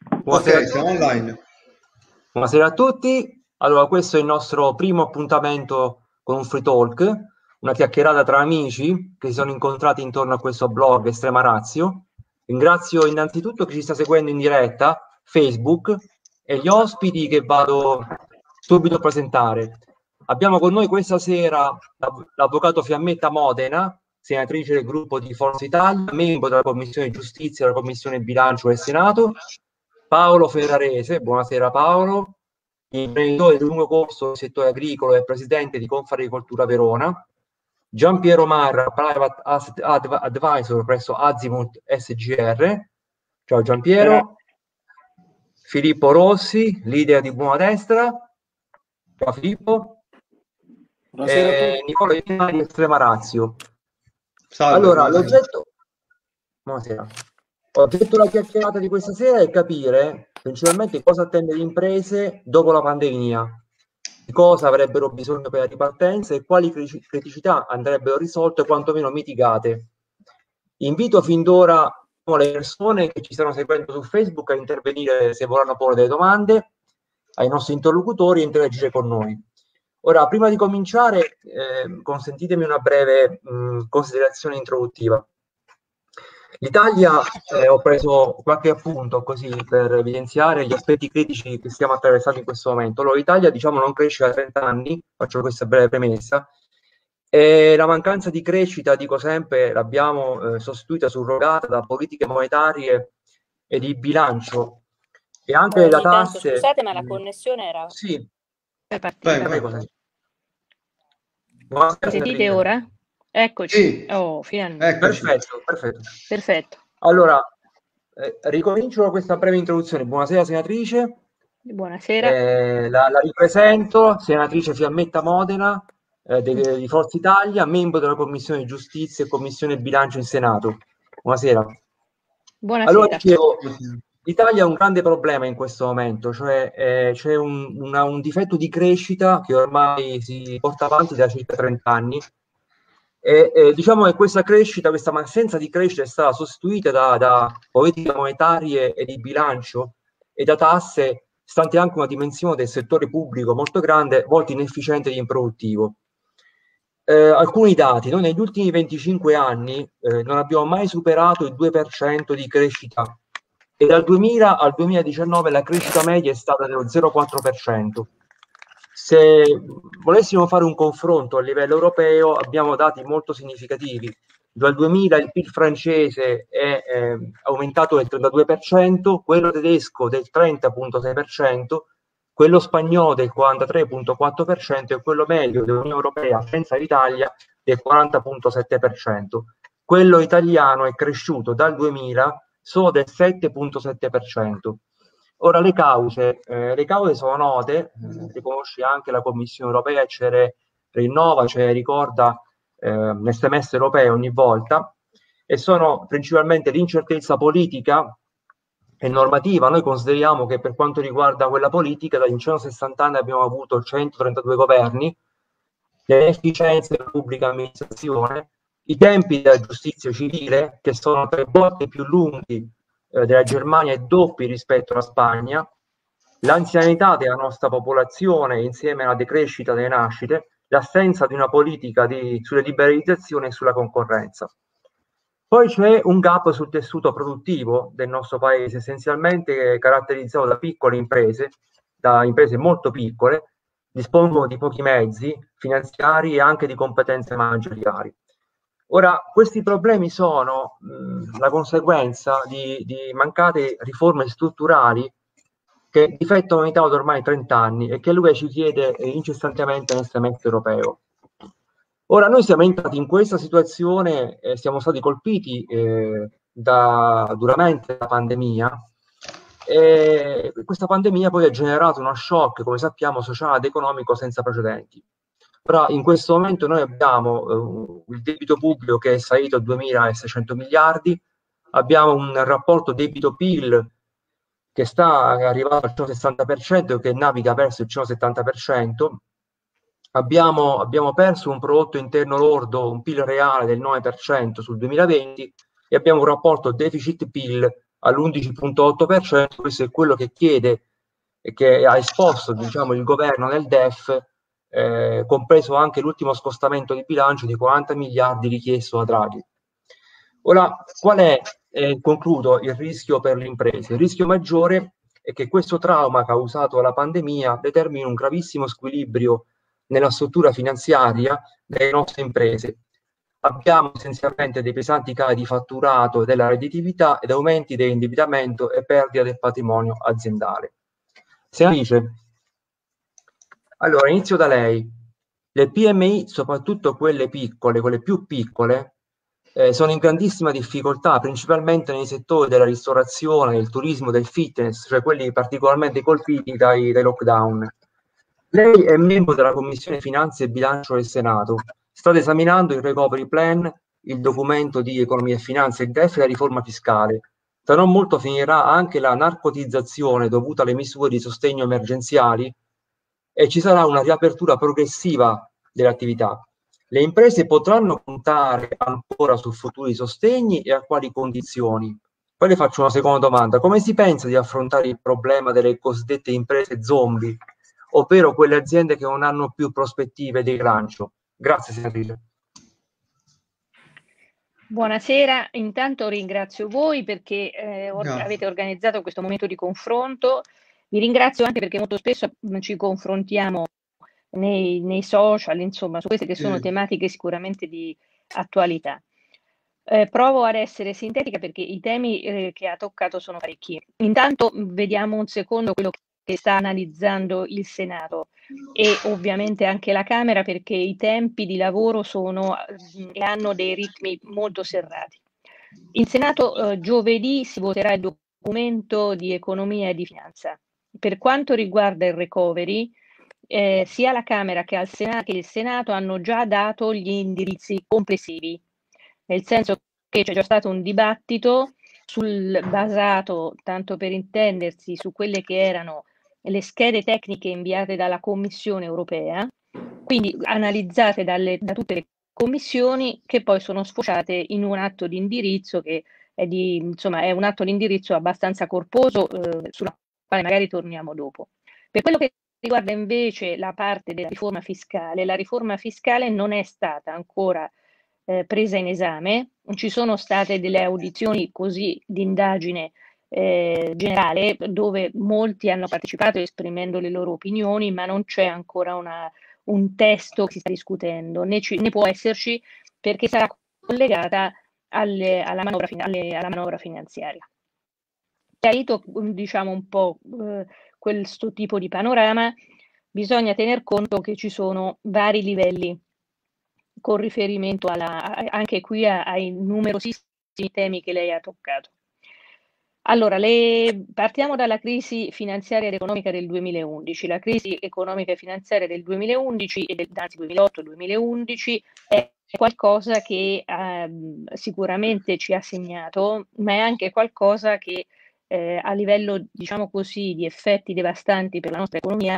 Buonasera, Ok, siamo online. buonasera a tutti. Allora, questo è il nostro primo appuntamento con un free talk, una chiacchierata tra amici che si sono incontrati intorno a questo blog Estrema Ratio. Ringrazio innanzitutto chi ci sta seguendo in diretta, Facebook, e gli ospiti che vado subito a presentare. Abbiamo con noi questa sera l'avvocato Fiammetta Modena, senatrice del gruppo di Forza Italia, membro della Commissione Giustizia e della Commissione Bilancio del Senato. Paolo Ferrarese, buonasera Paolo, imprenditore di lungo corso nel settore agricolo e presidente di Confagricoltura Verona. Giampiero Marra, Private Asset Advisor presso Azimut SGR. Ciao Giampiero. Filippo Rossi, leader di Buona Destra. Ciao Filippo. Buonasera a tutti. Nicola Iannari di Estrema Ratio. Salve, Allora, buonasera. Buonasera. L'oggetto della chiacchierata di questa sera è capire principalmente cosa attende le imprese dopo la pandemia, di cosa avrebbero bisogno per la ripartenza e quali criticità andrebbero risolte o quantomeno mitigate. Invito fin d'ora le persone che ci stanno seguendo su Facebook a intervenire se vorranno porre delle domande ai nostri interlocutori e interagire con noi. Ora, prima di cominciare, consentitemi una breve considerazione introduttiva. L'Italia, ho preso qualche appunto così per evidenziare gli aspetti critici che stiamo attraversando in questo momento. Allora, l'Italia, diciamo, non cresce da 30 anni, faccio questa breve premessa, e la mancanza di crescita, dico sempre, l'abbiamo sostituita, surrogata da politiche monetarie e di bilancio e anche la Ogni tanto, tasse. scusate, ma la connessione era... Sì, È partita. prego. Buonasera, Mi sentite senatrice. ora? Eccoci. Sì, Oh, finalmente. eccoci. Perfetto. Allora, ricomincio da questa breve introduzione. Buonasera, senatrice. Buonasera. La ripresento, senatrice Fiammetta Modena, di Forza Italia, membro della Commissione Giustizia e Commissione Bilancio in Senato. Buonasera. Buonasera. Allora, dicevo, l'Italia ha un grande problema in questo momento, cioè c'è un difetto di crescita che ormai si porta avanti da circa 30 anni e diciamo che questa crescita, questa assenza di crescita è stata sostituita da politiche monetarie e di bilancio e da tasse, stante anche una dimensione del settore pubblico molto grande, molto inefficiente e improduttivo. Alcuni dati: noi negli ultimi 25 anni non abbiamo mai superato il 2% di crescita e dal 2000 al 2019 la crescita media è stata dello 0,4%. Se volessimo fare un confronto a livello europeo, abbiamo dati molto significativi. Dal 2000 il PIL francese è aumentato del 32%, quello tedesco del 30,6%, quello spagnolo del 43,4% e quello medio dell'Unione Europea senza l'Italia del 40,7%. Quello italiano è cresciuto dal 2000 solo del 7,7%. Ora le cause sono note, le conosce anche la Commissione Europea, ce le rinnova, ce le ricorda nel semestre europeo ogni volta, e sono principalmente l'incertezza politica e normativa. Noi consideriamo che per quanto riguarda quella politica, in 160 anni abbiamo avuto 132 governi, le inefficienze della pubblica amministrazione, i tempi della giustizia civile, che sono 3 volte più lunghi della Germania e doppi rispetto alla Spagna, l'anzianità della nostra popolazione insieme alla decrescita delle nascite, l'assenza di una politica sulle liberalizzazioni e sulla concorrenza. Poi c'è un gap sul tessuto produttivo del nostro paese, essenzialmente caratterizzato da piccole imprese, da imprese molto piccole, dispongono di pochi mezzi finanziari e anche di competenze manageriali. Ora, questi problemi sono la conseguenza di mancate riforme strutturali che difettano in Italia da ormai 30 anni e che l'UE ci chiede incessantemente nel semestre europeo. Ora, noi siamo entrati in questa situazione e siamo stati colpiti duramente da pandemia, e questa pandemia poi ha generato uno shock, come sappiamo, sociale ed economico senza precedenti. Però in questo momento noi abbiamo il debito pubblico che è salito a 2.600 miliardi, abbiamo un rapporto debito-PIL che sta arrivando al 160%, che naviga verso il 170%, abbiamo perso un prodotto interno lordo, un PIL reale del 9% sul 2020 e abbiamo un rapporto deficit-PIL all'11,8%, questo è quello che chiede e che ha esposto, diciamo, il governo nel DEF, compreso anche l'ultimo scostamento di bilancio di 40 miliardi richiesto da Draghi. Ora, qual è, concludo, il rischio per le imprese? Il rischio maggiore è che questo trauma causato dalla pandemia determini un gravissimo squilibrio nella struttura finanziaria delle nostre imprese. Abbiamo essenzialmente dei pesanti cali di fatturato della redditività ed aumenti dell'indebitamento e perdita del patrimonio aziendale. Senatrice, allora inizio da lei. Le PMI, soprattutto quelle piccole, quelle più piccole, sono in grandissima difficoltà, principalmente nei settori della ristorazione, del turismo, del fitness, cioè quelli particolarmente colpiti dai lockdown. Lei è membro della Commissione Finanze e Bilancio del Senato. State esaminando il Recovery Plan, il documento di economia e finanza, il DEF e la riforma fiscale. Tra non molto finirà anche la narcotizzazione dovuta alle misure di sostegno emergenziali e ci sarà una riapertura progressiva delle attività. Le imprese potranno contare ancora su futuri sostegni e a quali condizioni? Poi le faccio una seconda domanda. Come si pensa di affrontare il problema delle cosiddette imprese zombie, ovvero quelle aziende che non hanno più prospettive di rilancio? Grazie, senatrice. Buonasera, intanto ringrazio voi perché avete organizzato questo momento di confronto. Vi ringrazio anche perché molto spesso ci confrontiamo nei social, insomma, su queste che sono tematiche sicuramente di attualità. Provo ad essere sintetica perché i temi che ha toccato sono parecchi. Intanto vediamo un secondo quello che sta analizzando il Senato e ovviamente anche la Camera, perché i tempi di lavoro sono e hanno dei ritmi molto serrati. In Senato giovedì si voterà il documento di economia e di finanza. Per quanto riguarda il recovery, sia la Camera che il Senato hanno già dato gli indirizzi complessivi, nel senso che c'è già stato un dibattito basato, tanto per intendersi, su quelle che erano le schede tecniche inviate dalla Commissione europea, quindi analizzate da tutte le commissioni, che poi sono sfociate in un atto di indirizzo che è un atto di indirizzo abbastanza corposo, sulla quale magari torniamo dopo. Per quello che riguarda invece la parte della riforma fiscale non è stata ancora presa in esame. Ci sono state delle audizioni così di indagine generale dove molti hanno partecipato esprimendo le loro opinioni, ma non c'è ancora un testo che si sta discutendo, né può esserci perché sarà collegata alla manovra finanziaria. Chiarito, diciamo, un po' questo tipo di panorama, bisogna tener conto che ci sono vari livelli con riferimento anche qui ai numerosissimi temi che lei ha toccato. Allora, partiamo dalla crisi finanziaria ed economica del 2011. La crisi economica e finanziaria del 2011, anzi 2008-2011, è qualcosa che sicuramente ci ha segnato, ma è anche qualcosa che a livello, diciamo così, di effetti devastanti per la nostra economia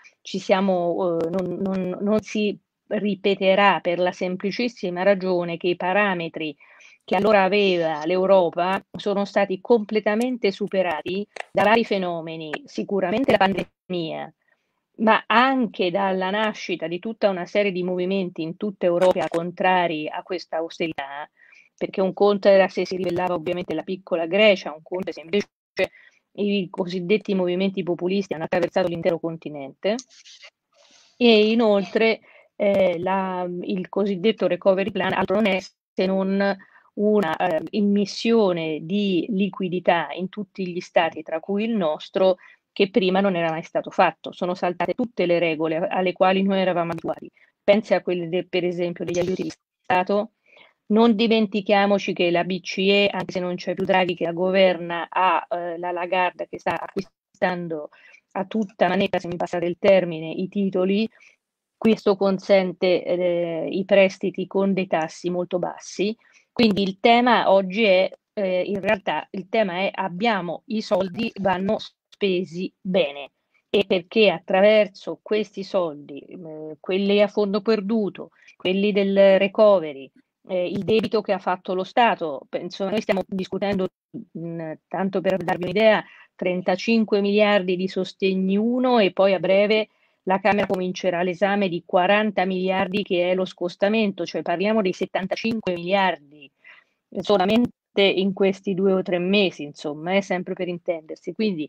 non si ripeterà, per la semplicissima ragione che i parametri che allora aveva l'Europa sono stati completamente superati da vari fenomeni, sicuramente la pandemia, ma anche dalla nascita di tutta una serie di movimenti in tutta Europa contrari a questa austerità, perché un conto era se si ribellava ovviamente la piccola Grecia, un conto se invece i cosiddetti movimenti populisti hanno attraversato l'intero continente, e inoltre il cosiddetto recovery plan altro non è se non una immissione di liquidità in tutti gli stati, tra cui il nostro, che prima non era mai stato fatto. Sono saltate tutte le regole alle quali noi eravamo abituati. Pensi a quelle per esempio degli aiuti di Stato. Non dimentichiamoci che la BCE, anche se non c'è più Draghi che la governa, ha la Lagarde che sta acquistando a tutta manetta, se mi passate il termine, i titoli. Questo consente i prestiti con dei tassi molto bassi. Quindi il tema oggi è, in realtà, il tema è abbiamo i soldi, vanno spesi bene. E perché attraverso questi soldi, quelli a fondo perduto, quelli del recovery, il debito che ha fatto lo Stato. Insomma, noi stiamo discutendo, tanto per darvi un'idea, 35 miliardi di sostegni 1 e poi a breve la Camera comincerà l'esame di 40 miliardi che è lo scostamento, cioè parliamo di 75 miliardi solamente in questi 2 o 3 mesi, insomma, sempre per intendersi. Quindi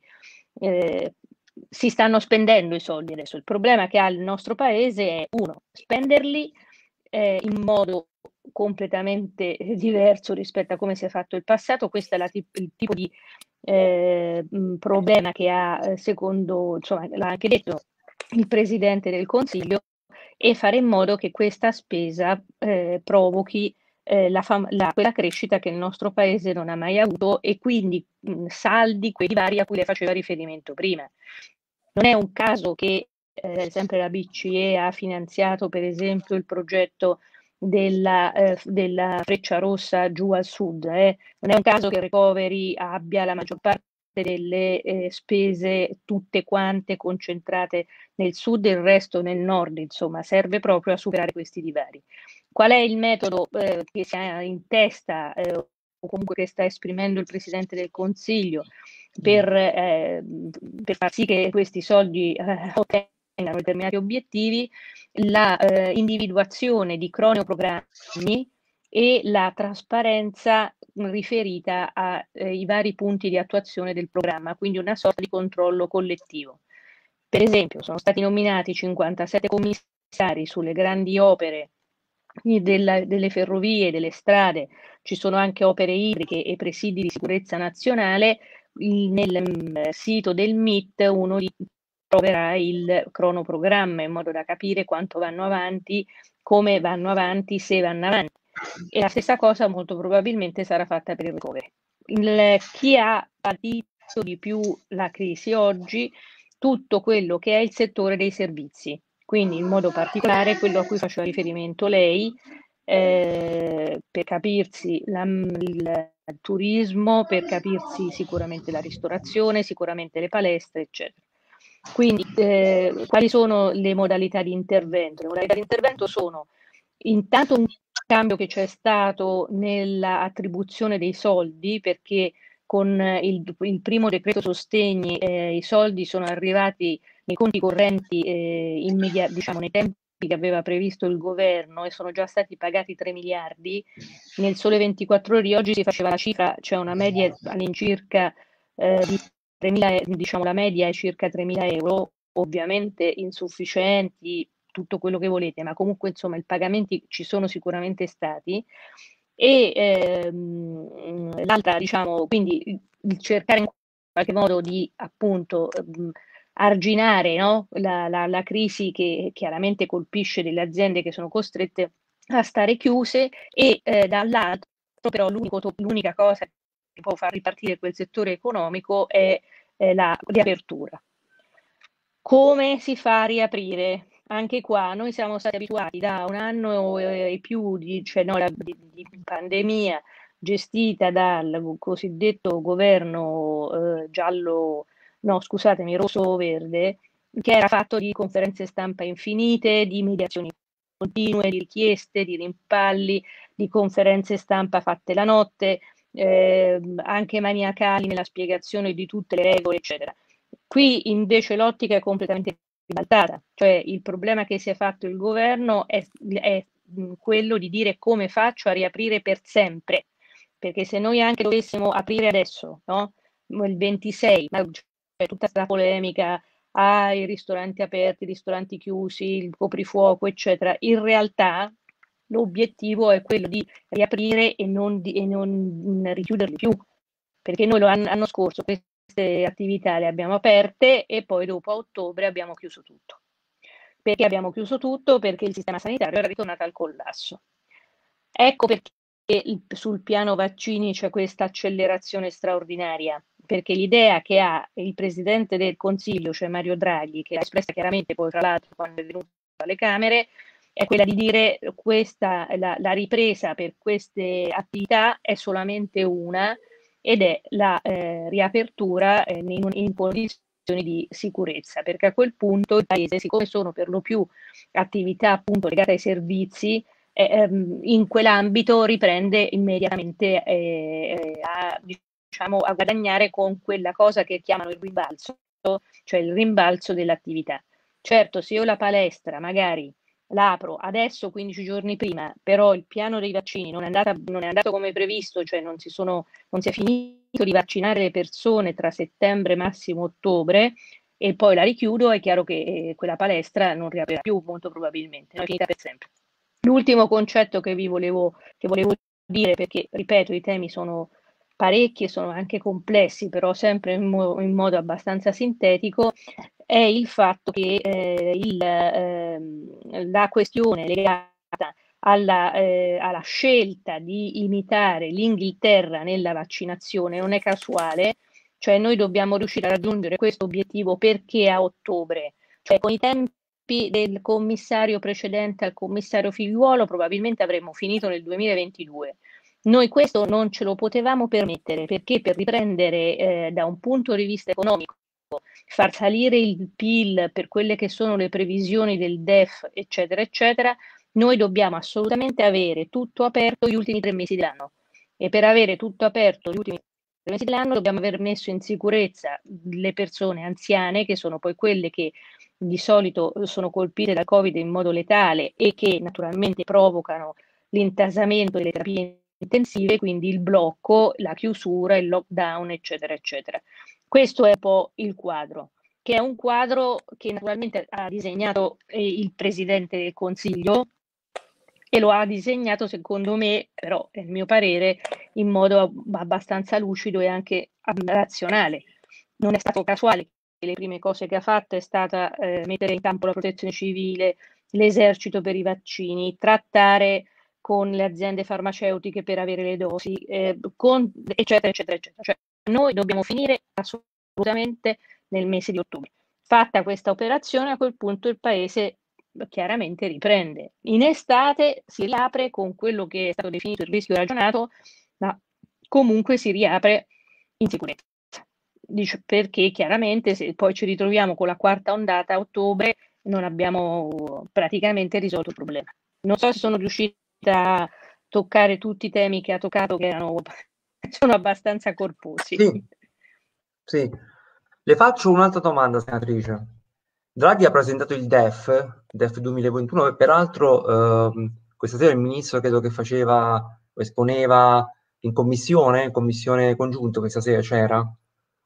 si stanno spendendo i soldi adesso. Il problema che ha il nostro paese è, uno, spenderli in modo completamente diverso rispetto a come si è fatto il passato. Questo è il tipo di problema che ha, secondo, insomma, l'ha anche detto il Presidente del Consiglio, e fare in modo che questa spesa provochi quella crescita che il nostro Paese non ha mai avuto e quindi saldi quei divari a cui le faceva riferimento prima. Non è un caso che sempre la BCE ha finanziato per esempio il progetto della Freccia Rossa giù al sud. Non è un caso che il recovery abbia la maggior parte delle spese tutte quante concentrate nel sud e il resto nel nord, insomma, serve proprio a superare questi divari. Qual è il metodo che si ha in testa o comunque che sta esprimendo il Presidente del Consiglio per far sì che questi soldi ottengano determinati obiettivi? La individuazione di cronoprogrammi e la trasparenza riferita ai vari punti di attuazione del programma, quindi una sorta di controllo collettivo. Per esempio, sono stati nominati 57 commissari sulle grandi opere delle ferrovie, delle strade, ci sono anche opere idriche e presidi di sicurezza nazionale. Nel sito del MIT uno troverà il cronoprogramma in modo da capire quanto vanno avanti, come vanno avanti, se vanno avanti. E la stessa cosa molto probabilmente sarà fatta per il recovery. Chi ha patito di più la crisi oggi? Tutto quello che è il settore dei servizi, quindi in modo particolare quello a cui faceva riferimento lei, per capirsi il turismo, per capirsi sicuramente la ristorazione, sicuramente le palestre, eccetera. Quindi quali sono le modalità di intervento? Le modalità di intervento sono intanto un cambio che c'è stato nell'attribuzione dei soldi, perché con il primo decreto sostegni i soldi sono arrivati nei conti correnti diciamo nei tempi che aveva previsto il governo e sono già stati pagati 3 miliardi. Nel Sole 24 Ore di oggi si faceva la cifra, c'è una media all'incirca di 3.000, diciamo la media è circa 3.000 euro, ovviamente insufficienti, tutto quello che volete, ma comunque insomma i pagamenti ci sono sicuramente stati. E l'altra, diciamo, quindi il cercare in qualche modo di appunto arginare, no? la crisi che chiaramente colpisce delle aziende che sono costrette a stare chiuse e dall'altro però l'unica cosa che può far ripartire quel settore economico è la riapertura. Come si fa a riaprire? Anche qua noi siamo stati abituati da un anno e più di pandemia gestita dal cosiddetto governo rosso-verde, che era fatto di conferenze stampa infinite, di mediazioni continue, di richieste, di rimpalli, di conferenze stampa fatte la notte, anche maniacali nella spiegazione di tutte le regole, eccetera. Qui invece l'ottica è completamente ribaltata, cioè il problema che si è fatto il governo è quello di dire come faccio a riaprire per sempre, perché se noi anche dovessimo aprire adesso, no? Il 26, ma c'è tutta questa polemica, i ristoranti aperti, i ristoranti chiusi, il coprifuoco, eccetera, in realtà l'obiettivo è quello di riaprire e non richiuderli più, perché noi l'anno scorso queste attività le abbiamo aperte e poi dopo a ottobre abbiamo chiuso tutto. Perché abbiamo chiuso tutto? Perché il sistema sanitario era ritornato al collasso. Ecco perché sul piano vaccini c'è questa accelerazione straordinaria, perché l'idea che ha il Presidente del Consiglio, cioè Mario Draghi, che l'ha espressa chiaramente poi tra l'altro quando è venuto alle Camere, è quella di dire la ripresa per queste attività è solamente una, ed è la riapertura in condizioni di sicurezza, perché a quel punto il Paese, siccome sono per lo più attività appunto legate ai servizi, in quell'ambito riprende immediatamente a guadagnare con quella cosa che chiamano il rimbalzo, cioè il rimbalzo dell'attività. Certo, se io la palestra magari l'apro adesso 15 giorni prima, però il piano dei vaccini non è andato come previsto, cioè non si è finito di vaccinare le persone tra settembre massimo ottobre, e poi la richiudo, è chiaro che quella palestra non riaprirà più, molto probabilmente, non è finita per sempre. L'ultimo concetto che volevo dire, perché ripeto, i temi sono parecchi e sono anche complessi, però sempre in modo abbastanza sintetico, è il fatto che la questione legata alla scelta di imitare l'Inghilterra nella vaccinazione non è casuale, cioè noi dobbiamo riuscire a raggiungere questo obiettivo perché a ottobre, cioè con i tempi del commissario precedente al commissario Figliuolo probabilmente avremmo finito nel 2022. Noi questo non ce lo potevamo permettere, perché per riprendere da un punto di vista economico, far salire il PIL per quelle che sono le previsioni del DEF, eccetera, eccetera, noi dobbiamo assolutamente avere tutto aperto gli ultimi 3 mesi dell'anno. E per avere tutto aperto gli ultimi 3 mesi dell'anno dobbiamo aver messo in sicurezza le persone anziane, che sono poi quelle che di solito sono colpite dal Covid in modo letale e che naturalmente provocano l'intasamento delle terapie intensive, quindi il blocco, la chiusura, il lockdown, eccetera, eccetera. Questo è un po' il quadro, che è un quadro che naturalmente ha disegnato il Presidente del Consiglio, e lo ha disegnato, secondo me, però è il mio parere, in modo abbastanza lucido e anche razionale. Non è stato casuale che le prime cose che ha fatto è stata mettere in campo la protezione civile, l'esercito per i vaccini, trattare con le aziende farmaceutiche per avere le dosi, eccetera, eccetera, eccetera. Cioè, noi dobbiamo finire assolutamente nel mese di ottobre. Fatta questa operazione, a quel punto il Paese chiaramente riprende. In estate si riapre con quello che è stato definito il rischio ragionato, ma comunque si riapre in sicurezza. Perché chiaramente se poi ci ritroviamo con la quarta ondata a ottobre non abbiamo praticamente risolto il problema. Non so se sono riuscita a toccare tutti i temi che ha toccato, che sono abbastanza corposi. Sì. Le faccio un'altra domanda, senatrice. Draghi ha presentato il DEF 2021, e peraltro questa sera il ministro credo che esponeva in commissione congiunta, questa sera c'era?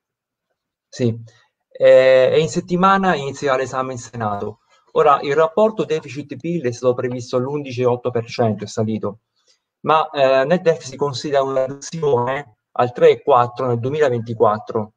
Sì. E in settimana inizierà l'esame in Senato. Ora, il rapporto deficit-PIL è stato previsto all'11,8%, è salito, ma nel DEF si considera una riduzione al 3,4% nel 2024.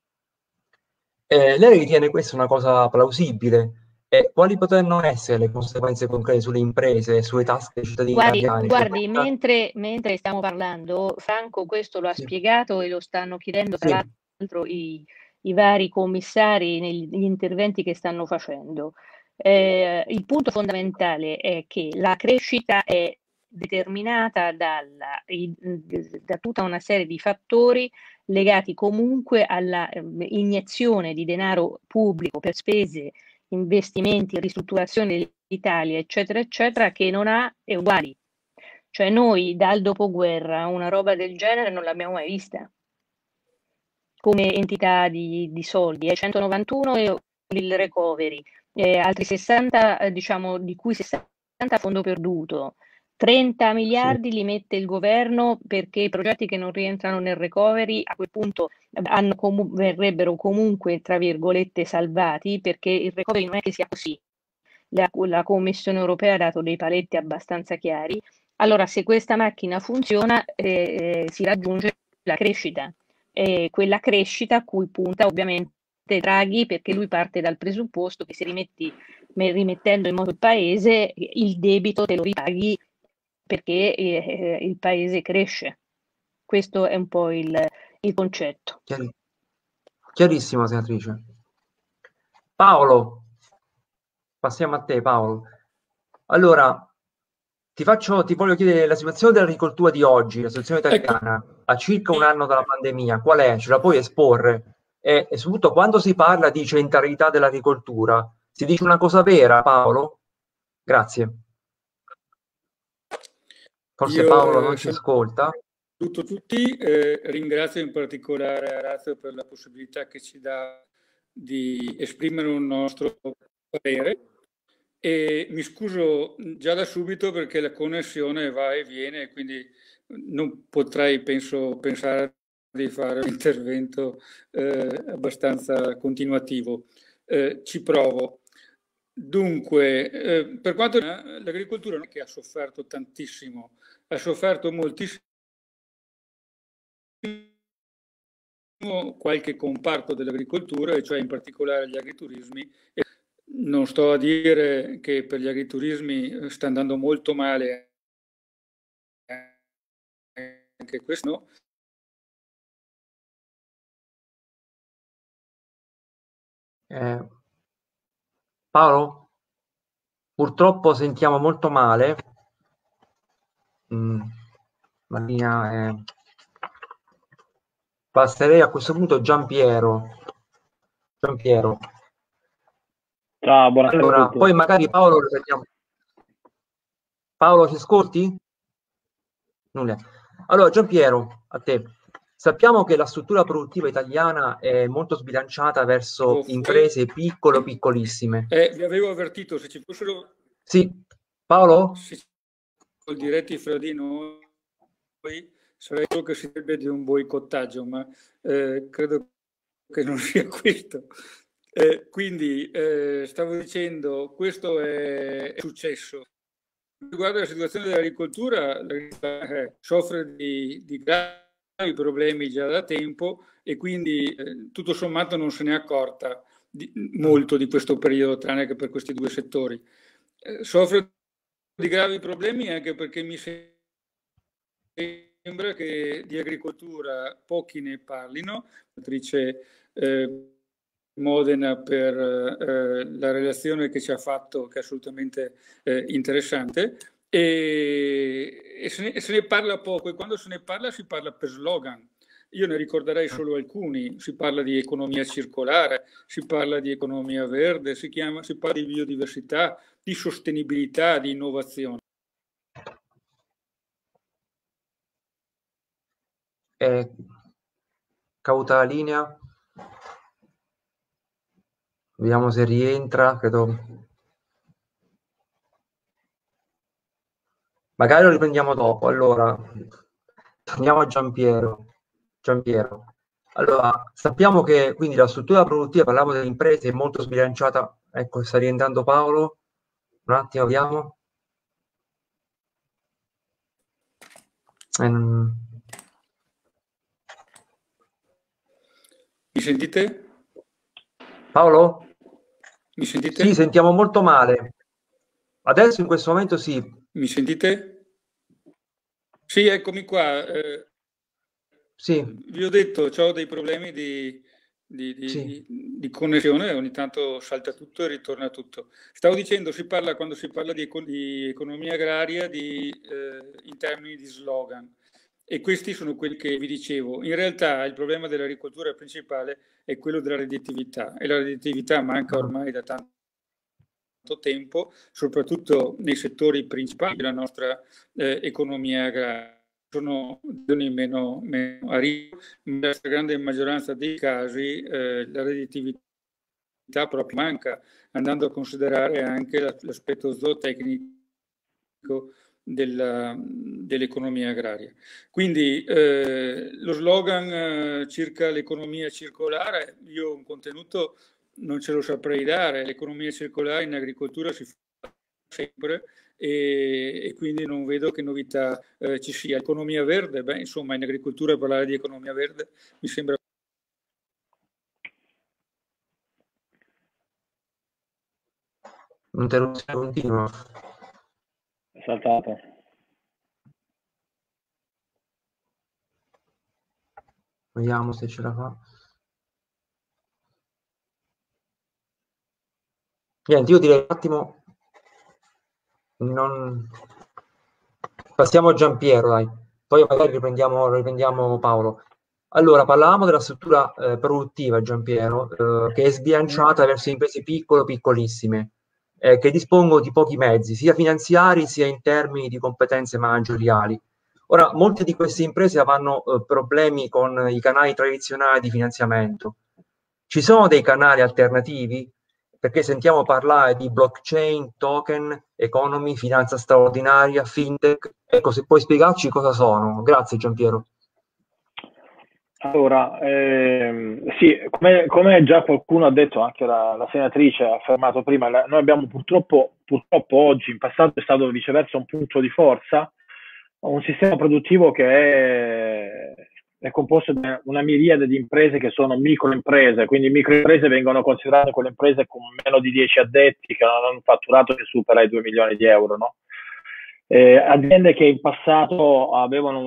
Lei ritiene questa una cosa plausibile? E quali potranno essere le conseguenze concrete sulle imprese e sulle tasche dei cittadini italiani? Guardi, mentre stiamo parlando, Franco questo lo ha spiegato e lo stanno chiedendo tra l'altro i vari commissari negli interventi che stanno facendo. Il punto fondamentale è che la crescita è determinata da tutta una serie di fattori legati comunque alla iniezione di denaro pubblico per spese, investimenti, ristrutturazione dell'Italia, eccetera, eccetera, che non ha uguali. Cioè noi dal dopoguerra una roba del genere non l'abbiamo mai vista come entità di soldi. 191 è il recovery, altri 60, diciamo, di cui 60 a fondo perduto. 30 miliardi li mette il governo perché i progetti che non rientrano nel recovery a quel punto verrebbero comunque, tra virgolette, salvati, perché il recovery non è che sia così. La Commissione europea ha dato dei paletti abbastanza chiari. Allora, se questa macchina funziona, si raggiunge la crescita. Quella crescita a cui punta ovviamente Draghi, perché lui parte dal presupposto che se rimettendo in moto il paese, il debito te lo ripaghi perché il paese cresce. Questo è un po' il concetto. Chiarissimo, senatrice. Paolo, passiamo a te, Paolo. Allora, ti voglio chiedere la situazione dell'agricoltura di oggi, la situazione italiana, a circa un anno dalla pandemia, qual è? Ce la puoi esporre? E soprattutto quando si parla di centralità dell'agricoltura, si dice una cosa vera, Paolo? Grazie. Forse Paolo non ci ascolta. Saluto tutti, ringrazio in particolare Orazio per la possibilità che ci dà di esprimere un nostro parere e mi scuso già da subito perché la connessione va e viene, quindi non potrei, pensare di fare un intervento abbastanza continuativo. Ci provo. Dunque, per quanto riguarda l'agricoltura, non è che ha sofferto tantissimo, ha sofferto moltissimo qualche comparto dell'agricoltura, e cioè in particolare gli agriturismi. E non sto a dire che per gli agriturismi sta andando molto male, anche questo no. Paolo? Purtroppo sentiamo molto male. La linea è... Passerei a questo punto Giampiero. Ciao, buonasera Allora, a tutti. poi magari Paolo lo vediamo. Paolo, ci ascolti? Nulla. Allora, Giampiero, a te. Sappiamo che la struttura produttiva italiana è molto sbilanciata verso imprese piccolissime. Vi avevo avvertito, se ci fossero... Sì, Paolo? Diretti fra di noi, sarei solo che si sarebbe di un boicottaggio, ma credo che non sia questo. Quindi, stavo dicendo, questo è successo. Riguardo alla situazione dell'agricoltura, soffre di gravi problemi già da tempo e quindi tutto sommato non se ne è accorta molto di questo periodo, tranne che per questi due settori. Soffre di gravi problemi anche perché mi sembra che di agricoltura pochi ne parlino. Matrice Modena per la relazione che ci ha fatto, che è assolutamente interessante, e se ne parla poco, e quando se ne parla si parla per slogan. Io ne ricorderei solo alcuni: si parla di economia circolare, si parla di economia verde, si parla di biodiversità, di sostenibilità, di innovazione. Cauta la linea. Vediamo se rientra, credo. Magari lo riprendiamo dopo. Allora, torniamo a Giampiero. Allora, sappiamo che quindi la struttura produttiva, parliamo delle imprese, è molto sbilanciata. Ecco, sta rientrando Paolo. Un attimo, vediamo. Mi sentite? Paolo? Mi sentite? Sì, sentiamo molto male. Adesso in questo momento sì. Mi sentite? Sì, eccomi qua. Sì. Vi ho detto, ho dei problemi di connessione, ogni tanto salta tutto e ritorna tutto. Stavo dicendo, quando si parla di economia agraria in termini di slogan, e questi sono quelli che vi dicevo. In realtà il problema dell'agricoltura principale è quello della redditività, e la redditività manca ormai da tanto tempo, soprattutto nei settori principali della nostra economia agraria. Sono meno a rischio, ma nella grande maggioranza dei casi la redditività proprio manca, andando a considerare anche l'aspetto zootecnico dell'economia agraria. Quindi lo slogan circa l'economia circolare, io un contenuto non ce lo saprei dare. L'economia circolare in agricoltura si fa sempre e quindi non vedo che novità ci sia. Economia verde, insomma, in agricoltura parlare di economia verde mi sembra... Interruzione continua. È saltato. Vediamo se ce la fa. Niente, io direi un attimo, passiamo a Giampiero, dai. Poi magari riprendiamo Paolo. Allora, parlavamo della struttura produttiva, Giampiero, che è sbilanciata verso imprese piccolissime. che dispongono di pochi mezzi, sia finanziari sia in termini di competenze manageriali. Ora, molte di queste imprese avranno problemi con i canali tradizionali di finanziamento. Ci sono dei canali alternativi? Perché sentiamo parlare di blockchain, token, economy, finanza straordinaria, fintech. Ecco, se puoi spiegarci cosa sono. Grazie Giampiero. Allora, sì, come già qualcuno ha detto, anche la senatrice ha affermato prima, noi abbiamo purtroppo oggi, in passato è stato viceversa un punto di forza, un sistema produttivo che è composto da una miriade di imprese che sono microimprese, quindi microimprese vengono considerate quelle imprese con meno di 10 addetti che hanno un fatturato che supera i 2 milioni di euro, no? Aziende che in passato avevano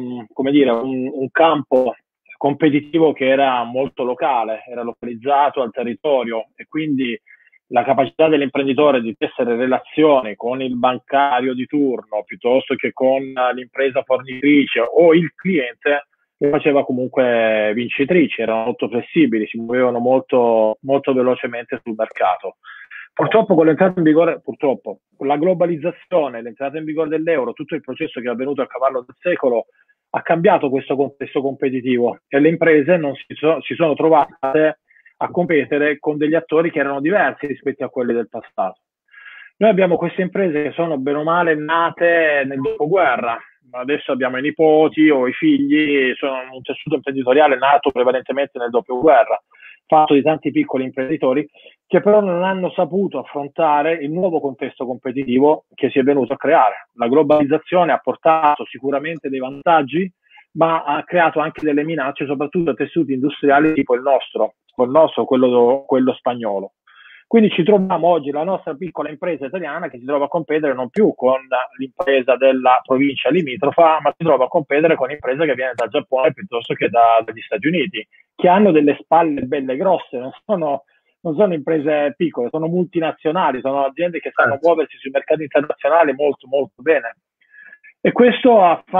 un campo competitivo che era molto locale, era localizzato al territorio e quindi la capacità dell'imprenditore di tessere relazioni con il bancario di turno piuttosto che con l'impresa fornitrice o il cliente le faceva comunque vincitrici, erano molto flessibili, si muovevano molto, molto velocemente sul mercato. Purtroppo con l'entrata in vigore, con la globalizzazione, l'entrata in vigore dell'euro, tutto il processo che è avvenuto a cavallo del secolo ha cambiato questo contesto competitivo e le imprese non si sono trovate a competere con degli attori che erano diversi rispetto a quelli del passato. Noi abbiamo queste imprese che sono bene o male nate nel dopoguerra, adesso abbiamo i nipoti o i figli, sono un tessuto imprenditoriale nato prevalentemente nel dopoguerra, fatto di tanti piccoli imprenditori che però non hanno saputo affrontare il nuovo contesto competitivo che si è venuto a creare. La globalizzazione ha portato sicuramente dei vantaggi, ma ha creato anche delle minacce, soprattutto a tessuti industriali tipo il nostro, quello spagnolo. Quindi ci troviamo oggi la nostra piccola impresa italiana che si trova a competere non più con l'impresa della provincia limitrofa, ma si trova a competere con l'impresa che viene dal Giappone piuttosto che dagli Stati Uniti, che hanno delle spalle belle grosse, non sono imprese piccole, sono multinazionali, sono aziende che sanno muoversi sui mercati internazionali molto molto bene. E questo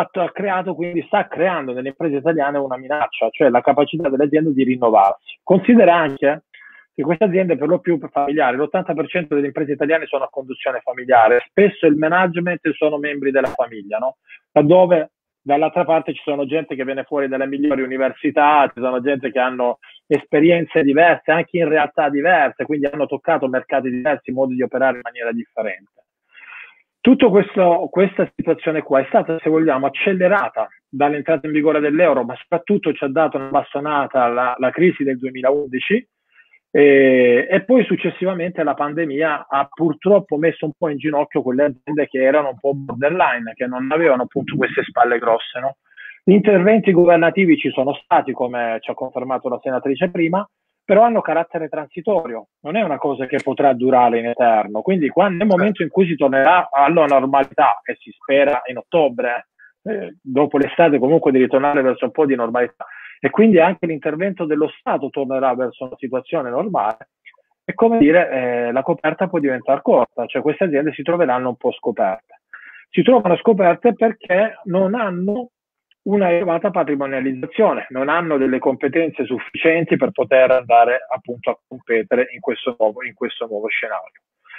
sta creando nelle imprese italiane una minaccia, cioè la capacità delle aziende di rinnovarsi. Considera anche che queste aziende per lo più familiari, l'80% delle imprese italiane sono a conduzione familiare, spesso il management sono membri della famiglia, no? Laddove dall'altra parte ci sono gente che viene fuori dalle migliori università, ci sono gente che hanno esperienze diverse, anche in realtà diverse, quindi hanno toccato mercati diversi, modi di operare in maniera differente. Tutta questa situazione qua è stata, se vogliamo, accelerata dall'entrata in vigore dell'euro, ma soprattutto ci ha dato una bastonata la crisi del 2011 e poi successivamente la pandemia ha purtroppo messo un po' in ginocchio quelle aziende che erano un po' borderline, che non avevano appunto queste spalle grosse, no? Gli interventi governativi ci sono stati, come ci ha confermato la senatrice prima, però hanno carattere transitorio, non è una cosa che potrà durare in eterno. Quindi nel momento in cui si tornerà alla normalità, e si spera in ottobre, dopo l'estate comunque di ritornare verso un po' di normalità, e quindi anche l'intervento dello Stato tornerà verso una situazione normale, è come dire, la coperta può diventare corta, cioè queste aziende si troveranno un po' scoperte. Si trovano scoperte perché non hanno una elevata patrimonializzazione, non hanno delle competenze sufficienti per poter andare appunto a competere in questo nuovo scenario.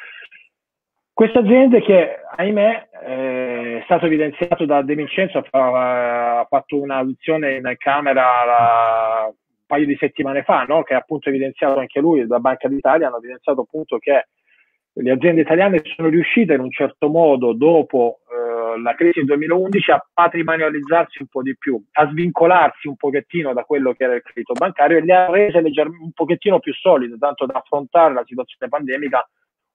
Queste aziende che, ahimè, è stato evidenziato da De Vincenzo, ha fatto un'audizione in Camera un paio di settimane fa, no? Che ha appunto evidenziato anche lui, da Banca d'Italia, hanno evidenziato appunto che le aziende italiane sono riuscite in un certo modo, dopo la crisi del 2011, a patrimonializzarsi un po' di più, a svincolarsi un pochettino da quello che era il credito bancario e le ha rese un pochettino più solide, tanto da affrontare la situazione pandemica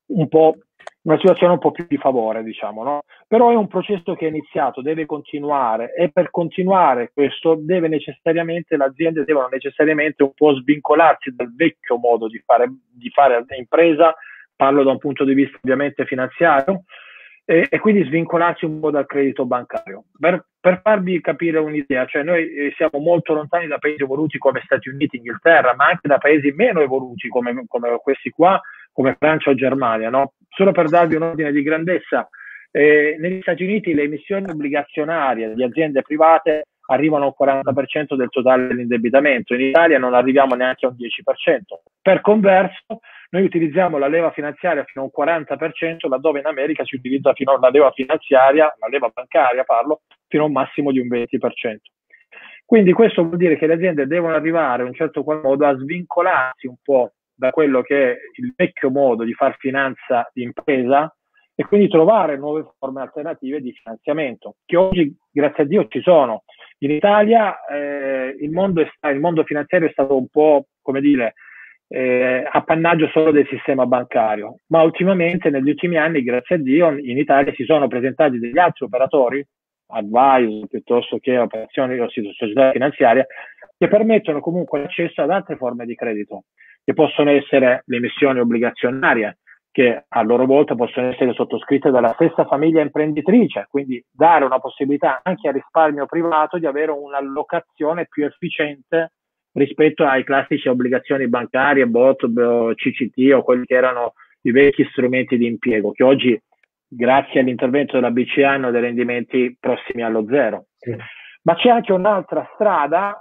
una situazione un po' più di favore, diciamo, no? Però è un processo che è iniziato, deve continuare, e per continuare questo le aziende devono necessariamente un po' svincolarsi dal vecchio modo di fare impresa, parlo da un punto di vista ovviamente finanziario, e quindi svincolarsi un po' dal credito bancario. Per farvi capire un'idea, cioè noi siamo molto lontani da paesi evoluti come Stati Uniti, Inghilterra, ma anche da paesi meno evoluti come questi qua, come Francia o Germania, no? Solo per darvi un ordine di grandezza, negli Stati Uniti le emissioni obbligazionarie di aziende private arrivano al 40% del totale dell'indebitamento, in Italia non arriviamo neanche a un 10%. Per converso, Noi utilizziamo la leva finanziaria fino a un 40%, laddove in America si utilizza fino alla leva finanziaria, la leva bancaria parlo, fino a un massimo di un 20%. Quindi questo vuol dire che le aziende devono arrivare in un certo qual modo a svincolarsi un po' da quello che è il vecchio modo di far finanza di impresa e quindi trovare nuove forme alternative di finanziamento, che oggi, grazie a Dio, ci sono. In Italia il mondo finanziario è stato un po', come dire, appannaggio solo del sistema bancario, ma ultimamente, negli ultimi anni, grazie a Dio, in Italia si sono presentati degli altri operatori, advisor piuttosto che operazioni o società finanziarie, che permettono comunque l'accesso ad altre forme di credito, che possono essere le emissioni obbligazionarie, che a loro volta possono essere sottoscritte dalla stessa famiglia imprenditrice, quindi dare una possibilità anche al risparmio privato di avere un'allocazione più efficiente rispetto ai classici obbligazioni bancarie, BOT, CCT o quelli che erano i vecchi strumenti di impiego, che oggi, grazie all'intervento della BCE, hanno dei rendimenti prossimi allo zero. Sì. Ma c'è anche un'altra strada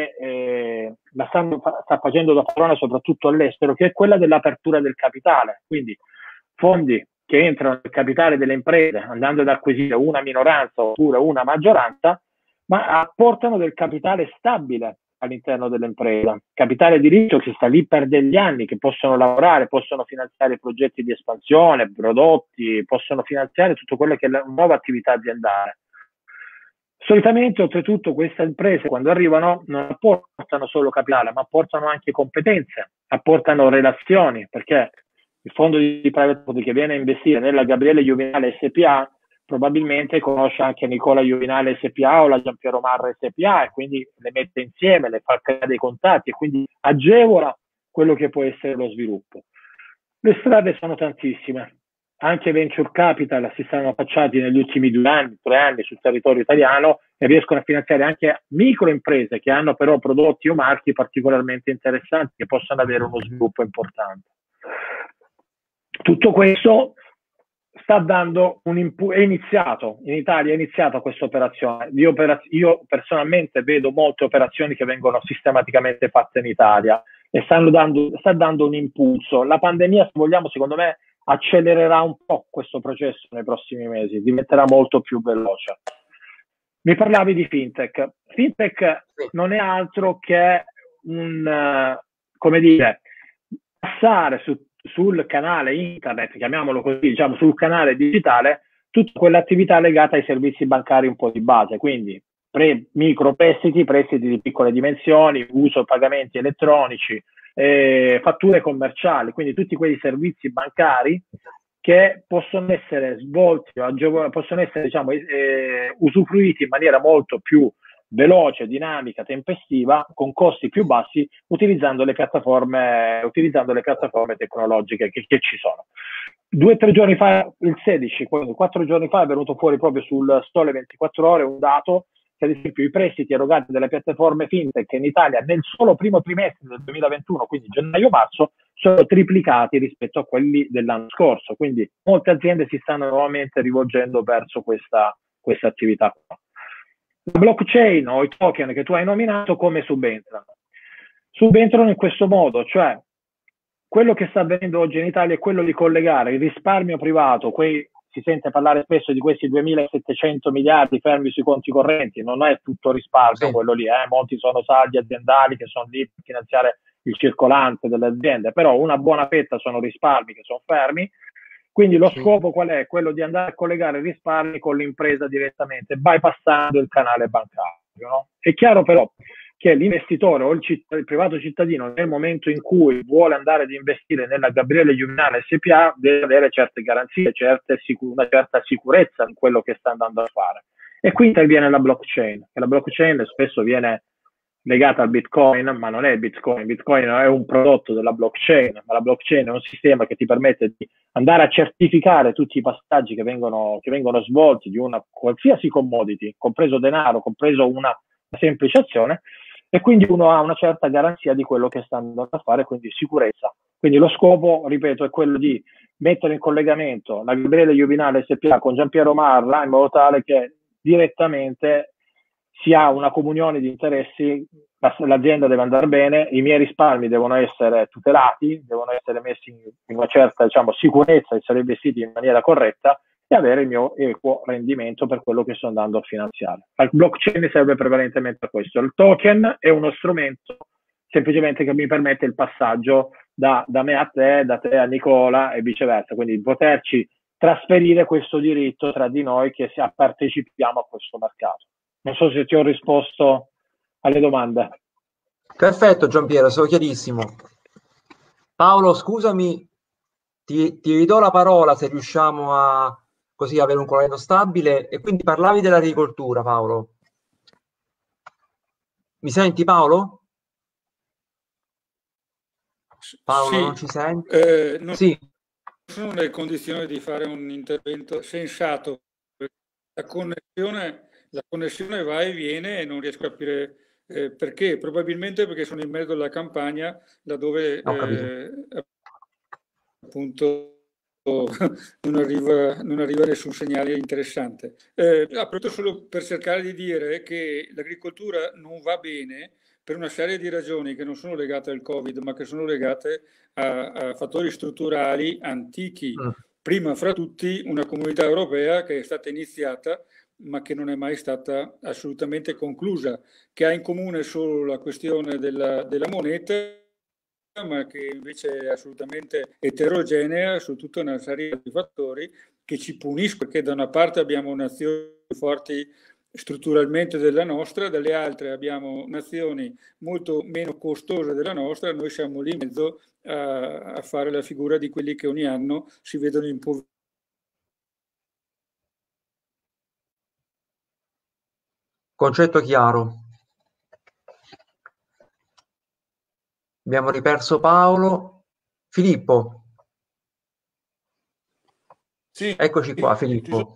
che sta facendo da padrona soprattutto all'estero, che è quella dell'apertura del capitale. Quindi fondi che entrano nel capitale delle imprese andando ad acquisire una minoranza oppure una maggioranza, ma apportano del capitale stabile all'interno dell'impresa, capitale di rischio che sta lì per degli anni, che possono lavorare, possono finanziare progetti di espansione, prodotti, possono finanziare tutto quello che è la nuova attività aziendale. Solitamente, oltretutto, queste imprese quando arrivano non apportano solo capitale, ma apportano anche competenze, apportano relazioni, perché il fondo di private equity che viene a investire nella Gabriele Juvinale SPA probabilmente conosce anche Nicola Juvinale SPA o la Giampiero Marra SPA e quindi le mette insieme, le fa creare dei contatti e quindi agevola quello che può essere lo sviluppo. Le strade sono tantissime, anche venture capital si stanno affacciati negli ultimi 2 anni, 3 anni sul territorio italiano e riescono a finanziare anche microimprese che hanno però prodotti o marchi particolarmente interessanti che possono avere uno sviluppo importante. Tutto questo sta dando è iniziato, in Italia è iniziata questa operazione. Io personalmente vedo molte operazioni che vengono sistematicamente fatte in Italia e sta dando un impulso. La pandemia, se vogliamo, secondo me, accelererà un po' questo processo nei prossimi mesi, diventerà molto più veloce. Mi parlavi di fintech. Fintech non è altro che come dire, passare sul canale internet, chiamiamolo così, diciamo sul canale digitale, tutta quell'attività legata ai servizi bancari un po' di base, quindi micro prestiti di piccole dimensioni, uso pagamenti elettronici, fatture commerciali, quindi tutti quei servizi bancari che possono essere svolti, possono essere diciamo, usufruiti in maniera molto più veloce, dinamica, tempestiva, con costi più bassi, utilizzando le piattaforme tecnologiche che ci sono. 2 o 3 giorni fa, il 16, quindi 4 giorni fa, è venuto fuori proprio sul Sole 24 Ore un dato che, ad esempio, i prestiti erogati dalle piattaforme fintech in Italia nel solo primo trimestre del 2021, quindi gennaio-marzo, sono triplicati rispetto a quelli dell'anno scorso. Quindi molte aziende si stanno nuovamente rivolgendo verso questa attività. La blockchain o i token che tu hai nominato come subentrano? Subentrano in questo modo, cioè quello che sta avvenendo oggi in Italia è quello di collegare il risparmio privato, si sente parlare spesso di questi 2.700 miliardi fermi sui conti correnti, non è tutto risparmio, sì, quello lì, molti sono saldi aziendali che sono lì per finanziare il circolante delle aziende, però una buona fetta sono risparmi che sono fermi. Quindi lo scopo qual è? Quello di andare a collegare i risparmi con l'impresa direttamente, bypassando il canale bancario. No? È chiaro però che l'investitore o il privato cittadino, nel momento in cui vuole andare ad investire nella Gabriele Juvinale SPA, deve avere certe garanzie, una certa sicurezza in quello che sta andando a fare. E qui interviene la blockchain, che la blockchain spesso viene legata al Bitcoin, ma non è il Bitcoin. Bitcoin è un prodotto della blockchain, ma la blockchain è un sistema che ti permette di andare a certificare tutti i passaggi che vengono svolti di una qualsiasi commodity, compreso denaro, compreso una semplice azione, e quindi uno ha una certa garanzia di quello che sta andando a fare, quindi sicurezza. Quindi lo scopo, ripeto, è quello di mettere in collegamento la Gabriele Juvinale SPA con Giampiero Marra in modo tale che direttamente si ha una comunione di interessi, l'azienda deve andare bene, i miei risparmi devono essere tutelati, devono essere messi in una certa, diciamo, sicurezza, essere investiti in maniera corretta e avere il mio equo rendimento per quello che sto andando a finanziare. Il blockchain serve prevalentemente a questo. Il token è uno strumento semplicemente che mi permette il passaggio da me a te, da te a Nicola e viceversa, quindi poterci trasferire questo diritto tra di noi che partecipiamo a questo mercato. Non so se ti ho risposto alle domande. Perfetto, Giampiero, sono chiarissimo. Paolo, scusami, ti ridò la parola se riusciamo a così avere un collegamento stabile. E quindi parlavi dell'agricoltura, Paolo. Mi senti, Paolo? Paolo, sì, non ci senti? Non sì. sono nelle condizioni di fare un intervento sensato. La connessione va e viene e non riesco a capire perché. Probabilmente perché sono in mezzo alla campagna, laddove appunto non arriva nessun segnale interessante. Appunto solo per cercare di dire che l'agricoltura non va bene per una serie di ragioni che non sono legate al Covid, ma che sono legate a fattori strutturali antichi. Prima fra tutti una comunità europea che è stata iniziata ma che non è mai stata assolutamente conclusa, che ha in comune solo la questione della moneta, ma che invece è assolutamente eterogenea su tutta una serie di fattori che ci puniscono, perché da una parte abbiamo nazioni forti strutturalmente della nostra, dalle altre abbiamo nazioni molto meno costose della nostra, noi siamo lì in mezzo a fare la figura di quelli che ogni anno si vedono impoveriti. Concetto chiaro. Abbiamo riperso Paolo. Filippo. Sì, eccoci qua, Filippo.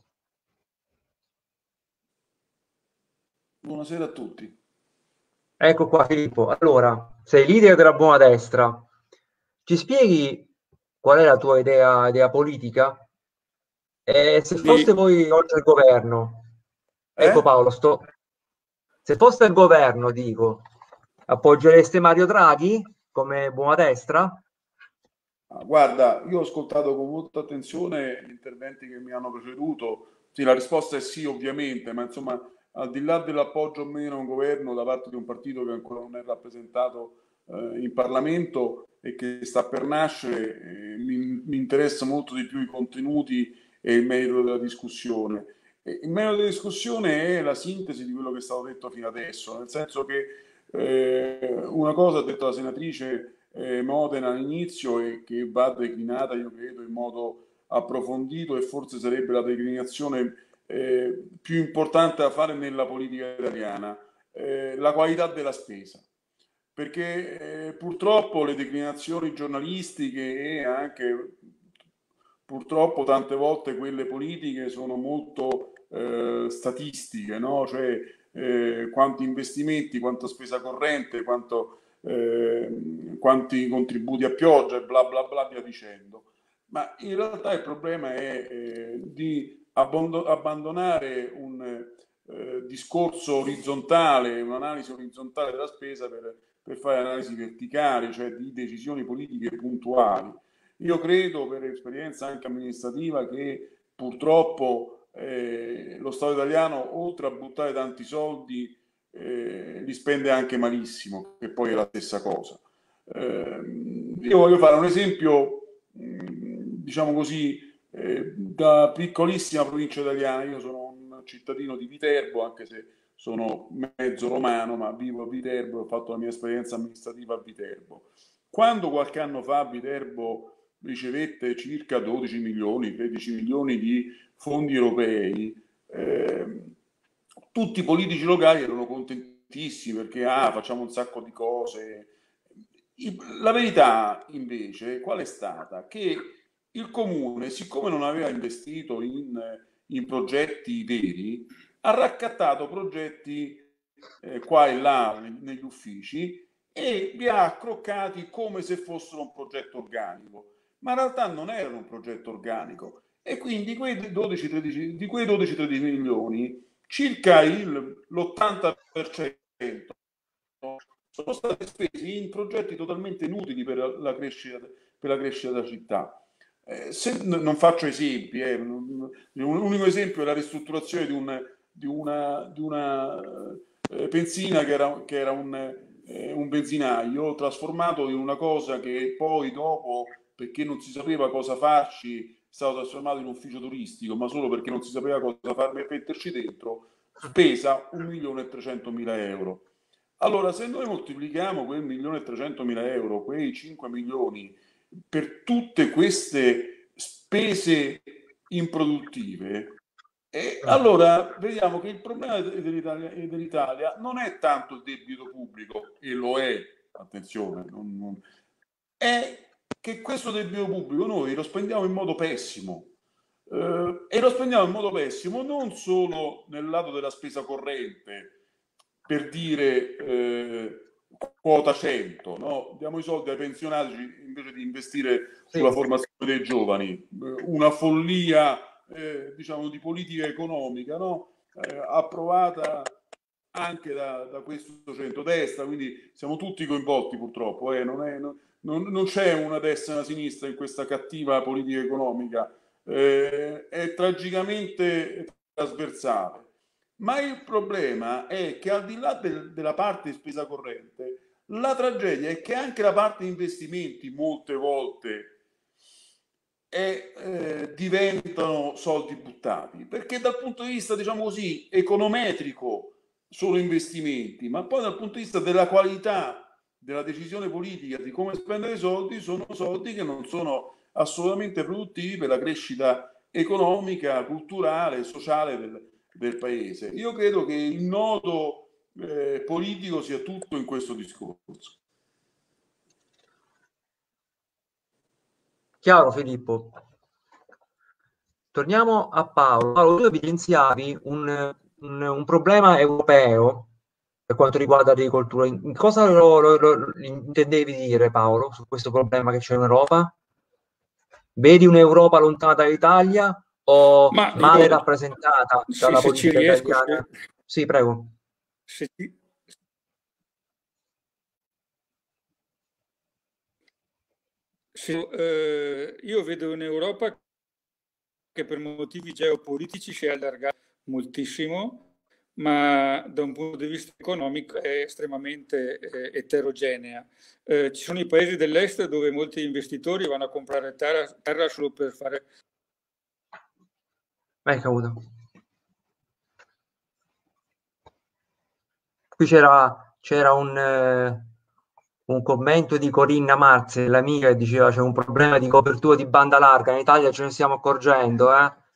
Buonasera a tutti. Ecco qua, Filippo. Allora, sei leader della buona destra. Ci spieghi qual è la tua idea politica? E se foste voi oggi al governo, ecco Paolo, se foste al governo, dico, appoggereste Mario Draghi come buona destra? Guarda, io ho ascoltato con molta attenzione gli interventi che mi hanno preceduto. Sì, la risposta è sì, ovviamente, ma insomma, al di là dell'appoggio o meno a un governo da parte di un partito che ancora non è rappresentato in Parlamento e che sta per nascere, mi interessa molto di più i contenuti e il merito della discussione. Il merito della discussione è la sintesi di quello che è stato detto fino adesso, nel senso che una cosa ha detto la senatrice Modena all'inizio e che va declinata, io credo, in modo approfondito e forse sarebbe la declinazione più importante da fare nella politica italiana, la qualità della spesa. Perché purtroppo le declinazioni giornalistiche e anche purtroppo tante volte quelle politiche sono molto statistiche, no? Cioè quanti investimenti, quanta spesa corrente, quanti contributi a pioggia e bla bla bla via dicendo. Ma in realtà il problema è di abbandonare un discorso orizzontale, un'analisi orizzontale della spesa per fare analisi verticali, cioè di decisioni politiche puntuali. Io credo, per esperienza anche amministrativa, che purtroppo lo Stato italiano, oltre a buttare tanti soldi, li spende anche malissimo, che poi è la stessa cosa. Io voglio fare un esempio, diciamo così, da piccolissima provincia italiana. Io sono un cittadino di Viterbo, anche se sono mezzo romano, ma vivo a Viterbo e ho fatto la mia esperienza amministrativa a Viterbo. Quando qualche anno fa Viterbo ricevette circa 12 milioni, 13 milioni di fondi europei, tutti i politici locali erano contentissimi perché facciamo un sacco di cose. La verità invece qual è stata? Che il comune, siccome non aveva investito in progetti veri, ha raccattato progetti qua e là negli uffici e li ha accroccati come se fossero un progetto organico, ma in realtà non erano un progetto organico. E quindi di quei 12-13 milioni, circa l'80% sono stati spesi in progetti totalmente inutili per la crescita della città. Se non faccio esempi, un unico esempio è la ristrutturazione di una benzina che era un benzinaio trasformato in una cosa che poi dopo, perché non si sapeva cosa farci, è stato trasformato in un ufficio turistico, ma solo perché non si sapeva cosa farmi metterci dentro, spesa 1.300.000 euro. Allora, se noi moltiplichiamo quel 1.300.000 euro, quei 5 milioni, per tutte queste spese improduttive, allora vediamo che il problema dell'Italia non è tanto il debito pubblico, e lo è, attenzione, è che questo debito pubblico noi lo spendiamo in modo pessimo, e lo spendiamo in modo pessimo non solo nel lato della spesa corrente, per dire quota 100, no? Diamo i soldi ai pensionati invece di investire sulla formazione dei giovani, una follia diciamo di politica economica, no? Approvata anche da questo centrodestra, quindi siamo tutti coinvolti purtroppo, non c'è una destra e una sinistra in questa cattiva politica economica, è tragicamente trasversale. Ma il problema è che al di là della parte di spesa corrente, la tragedia è che anche la parte di investimenti molte volte diventano soldi buttati, perché dal punto di vista, diciamo così, econometrico sono investimenti, ma poi dal punto di vista della qualità della decisione politica di come spendere i soldi, sono soldi che non sono assolutamente produttivi per la crescita economica, culturale, sociale del paese. Io credo che il nodo politico sia tutto in questo discorso. Chiaro, Filippo. Torniamo a Paolo. Paolo, tu evidenziavi un problema europeo per quanto riguarda l'agricoltura. Cosa intendevi dire, Paolo, su questo problema che c'è in Europa? Vedi un'Europa lontana dall'Italia o male rappresentata dalla politica italiana? Sì, prego. Io vedo un'Europa che per motivi geopolitici si è allargata moltissimo, ma da un punto di vista economico è estremamente eterogenea. Ci sono i paesi dell'est dove molti investitori vanno a comprare terra solo per fare... Qui c'era un commento di Corinna Marzi, l'amica, che diceva c'è un problema di copertura di banda larga, in Italia ce ne stiamo accorgendo,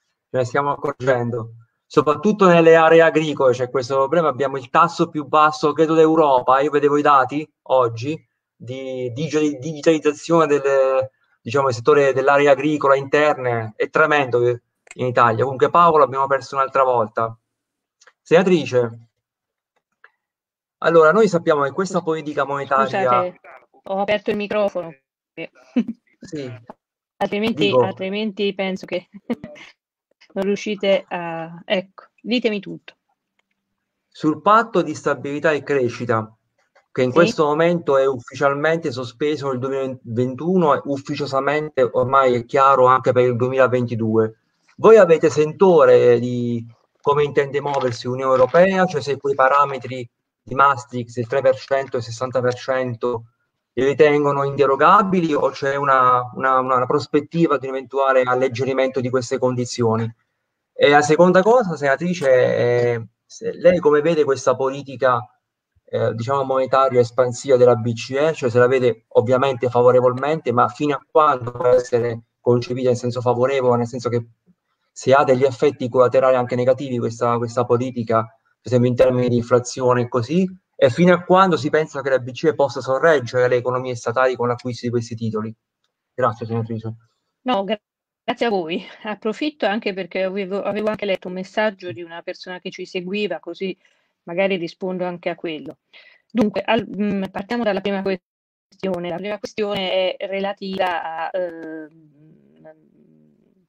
soprattutto nelle aree agricole c'è questo problema, abbiamo il tasso più basso credo d'Europa, io vedevo i dati oggi di digitalizzazione del settore dell'area agricola interna, è tremendo in Italia. Comunque Paolo l'abbiamo perso un'altra volta. Senatrice, allora, noi sappiamo che questa politica monetaria... Scusate, ho aperto il microfono. Sì. Altrimenti penso che non riuscite a... Ecco, ditemi tutto. Sul patto di stabilità e crescita, che in questo momento è ufficialmente sospeso nel 2021 e ufficiosamente ormai è chiaro anche per il 2022. Voi avete sentore di come intende muoversi l'Unione Europea, cioè se quei parametri di Maastricht, il 3% e il 60%, li ritengono inderogabili o c'è una prospettiva di un eventuale alleggerimento di queste condizioni? E la seconda cosa, senatrice, lei come vede questa politica monetaria espansiva della BCE, cioè se la vede ovviamente favorevolmente, ma fino a quando può essere concepita in senso favorevole, nel senso che se ha degli effetti collaterali anche negativi questa politica, per esempio in termini di inflazione e così, e fino a quando si pensa che la BCE possa sorreggere le economie statali con l'acquisto di questi titoli? Grazie, senatrice. No, grazie a voi. Approfitto anche perché avevo anche letto un messaggio di una persona che ci seguiva, così magari rispondo anche a quello. Dunque, partiamo dalla prima questione. La prima questione è relativa a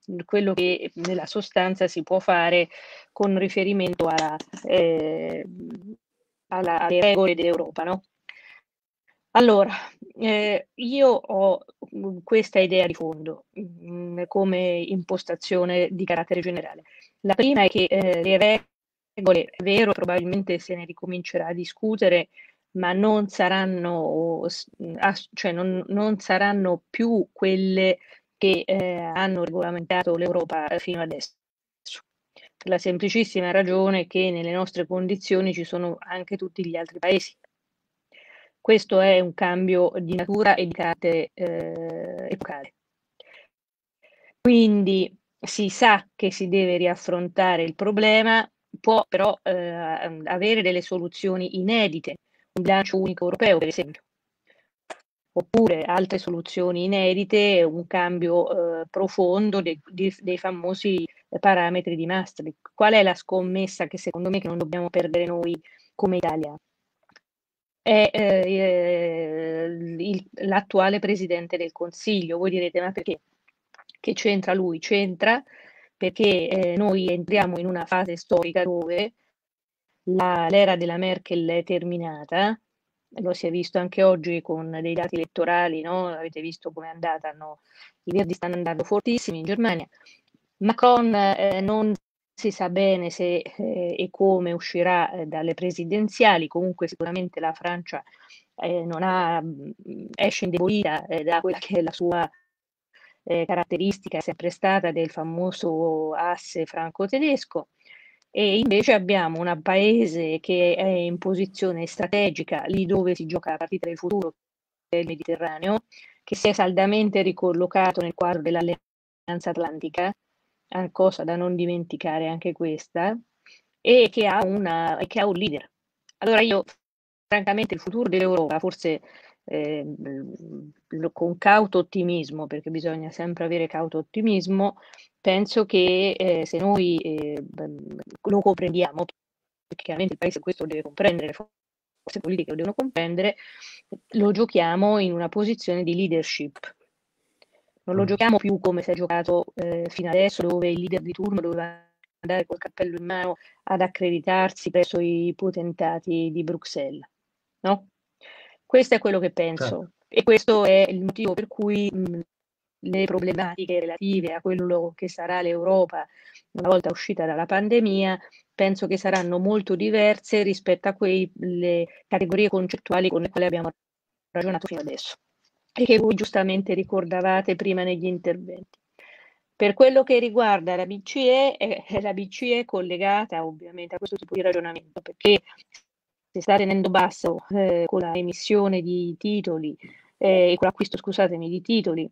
quello che nella sostanza si può fare con riferimento alle regole dell'Europa, no? Allora, io ho questa idea di fondo come impostazione di carattere generale. La prima è che le regole, è vero, probabilmente se ne ricomincerà a discutere, ma non saranno, cioè non saranno più quelle che hanno regolamentato l'Europa fino adesso. Per la semplicissima ragione che nelle nostre condizioni ci sono anche tutti gli altri paesi. Questo è un cambio di natura e di carattere epocale. Quindi si sa che si deve riaffrontare il problema, può però avere delle soluzioni inedite, un bilancio unico europeo per esempio, oppure altre soluzioni inedite, un cambio profondo dei famosi parametri di Maastricht. Qual è la scommessa che secondo me che non dobbiamo perdere noi come Italia? È l'attuale Presidente del Consiglio. Voi direte, ma perché? Che c'entra lui? C'entra perché noi entriamo in una fase storica dove l'era della Merkel è terminata, lo si è visto anche oggi con dei dati elettorali, no? Avete visto come è andata, no? I Verdi stanno andando fortissimi in Germania. Macron non si sa bene se e come uscirà dalle presidenziali, comunque sicuramente la Francia esce indebolita da quella che è la sua caratteristica, è sempre stata del famoso asse franco-tedesco. E invece abbiamo un paese che è in posizione strategica, lì dove si gioca la partita del futuro, che è il Mediterraneo, che si è saldamente ricollocato nel quadro dell'Alleanza Atlantica, cosa da non dimenticare anche questa, e che ha un leader. Allora io, francamente, il futuro dell'Europa, forse con cauto ottimismo, perché bisogna sempre avere cauto ottimismo, penso che se noi lo comprendiamo, perché chiaramente il Paese questo lo deve comprendere, le forze politiche lo devono comprendere, lo giochiamo in una posizione di leadership. Non lo giochiamo più come si è giocato fino adesso, dove il leader di turno doveva andare col cappello in mano ad accreditarsi presso i potentati di Bruxelles, no? Questo è quello che penso, certo. E questo è il motivo per cui le problematiche relative a quello che sarà l'Europa una volta uscita dalla pandemia penso che saranno molto diverse rispetto a quelle categorie concettuali con le quali abbiamo ragionato fino adesso e che voi giustamente ricordavate prima negli interventi. Per quello che riguarda la BCE è collegata ovviamente a questo tipo di ragionamento, perché si sta tenendo basso con la emissione di titoli e con l'acquisto, scusatemi, di titoli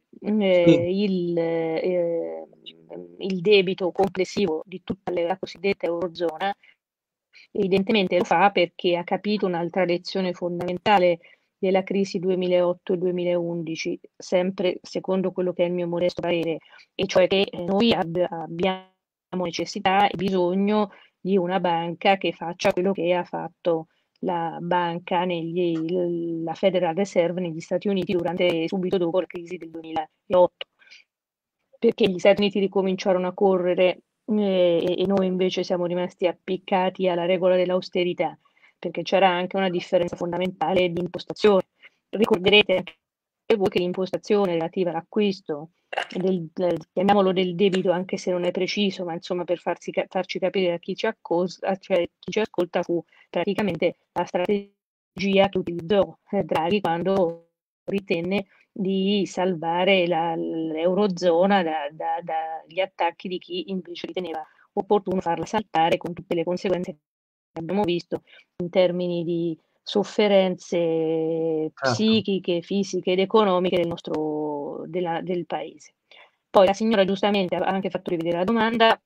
il debito complessivo di tutta la cosiddetta Eurozona. Evidentemente lo fa perché ha capito un'altra lezione fondamentale della crisi 2008-2011, sempre secondo quello che è il mio modesto parere, e cioè che noi abbiamo necessità e bisogno di una banca che faccia quello che ha fatto la banca la Federal Reserve negli Stati Uniti subito dopo la crisi del 2008, perché gli Stati Uniti ricominciarono a correre e noi invece siamo rimasti appiccati alla regola dell'austerità, perché c'era anche una differenza fondamentale di impostazione. Ricorderete anche voi che l'impostazione relativa all'acquisto chiamiamolo del debito, anche se non è preciso, ma insomma per farci capire a chi ci ascolta, fu praticamente la strategia che utilizzò Draghi quando ritenne di salvare l'Eurozona dagli attacchi di chi invece riteneva opportuno farla saltare, con tutte le conseguenze che abbiamo visto in termini di sofferenze psichiche, fisiche ed economiche del paese. Poi la signora giustamente ha anche fatto rivedere la domanda,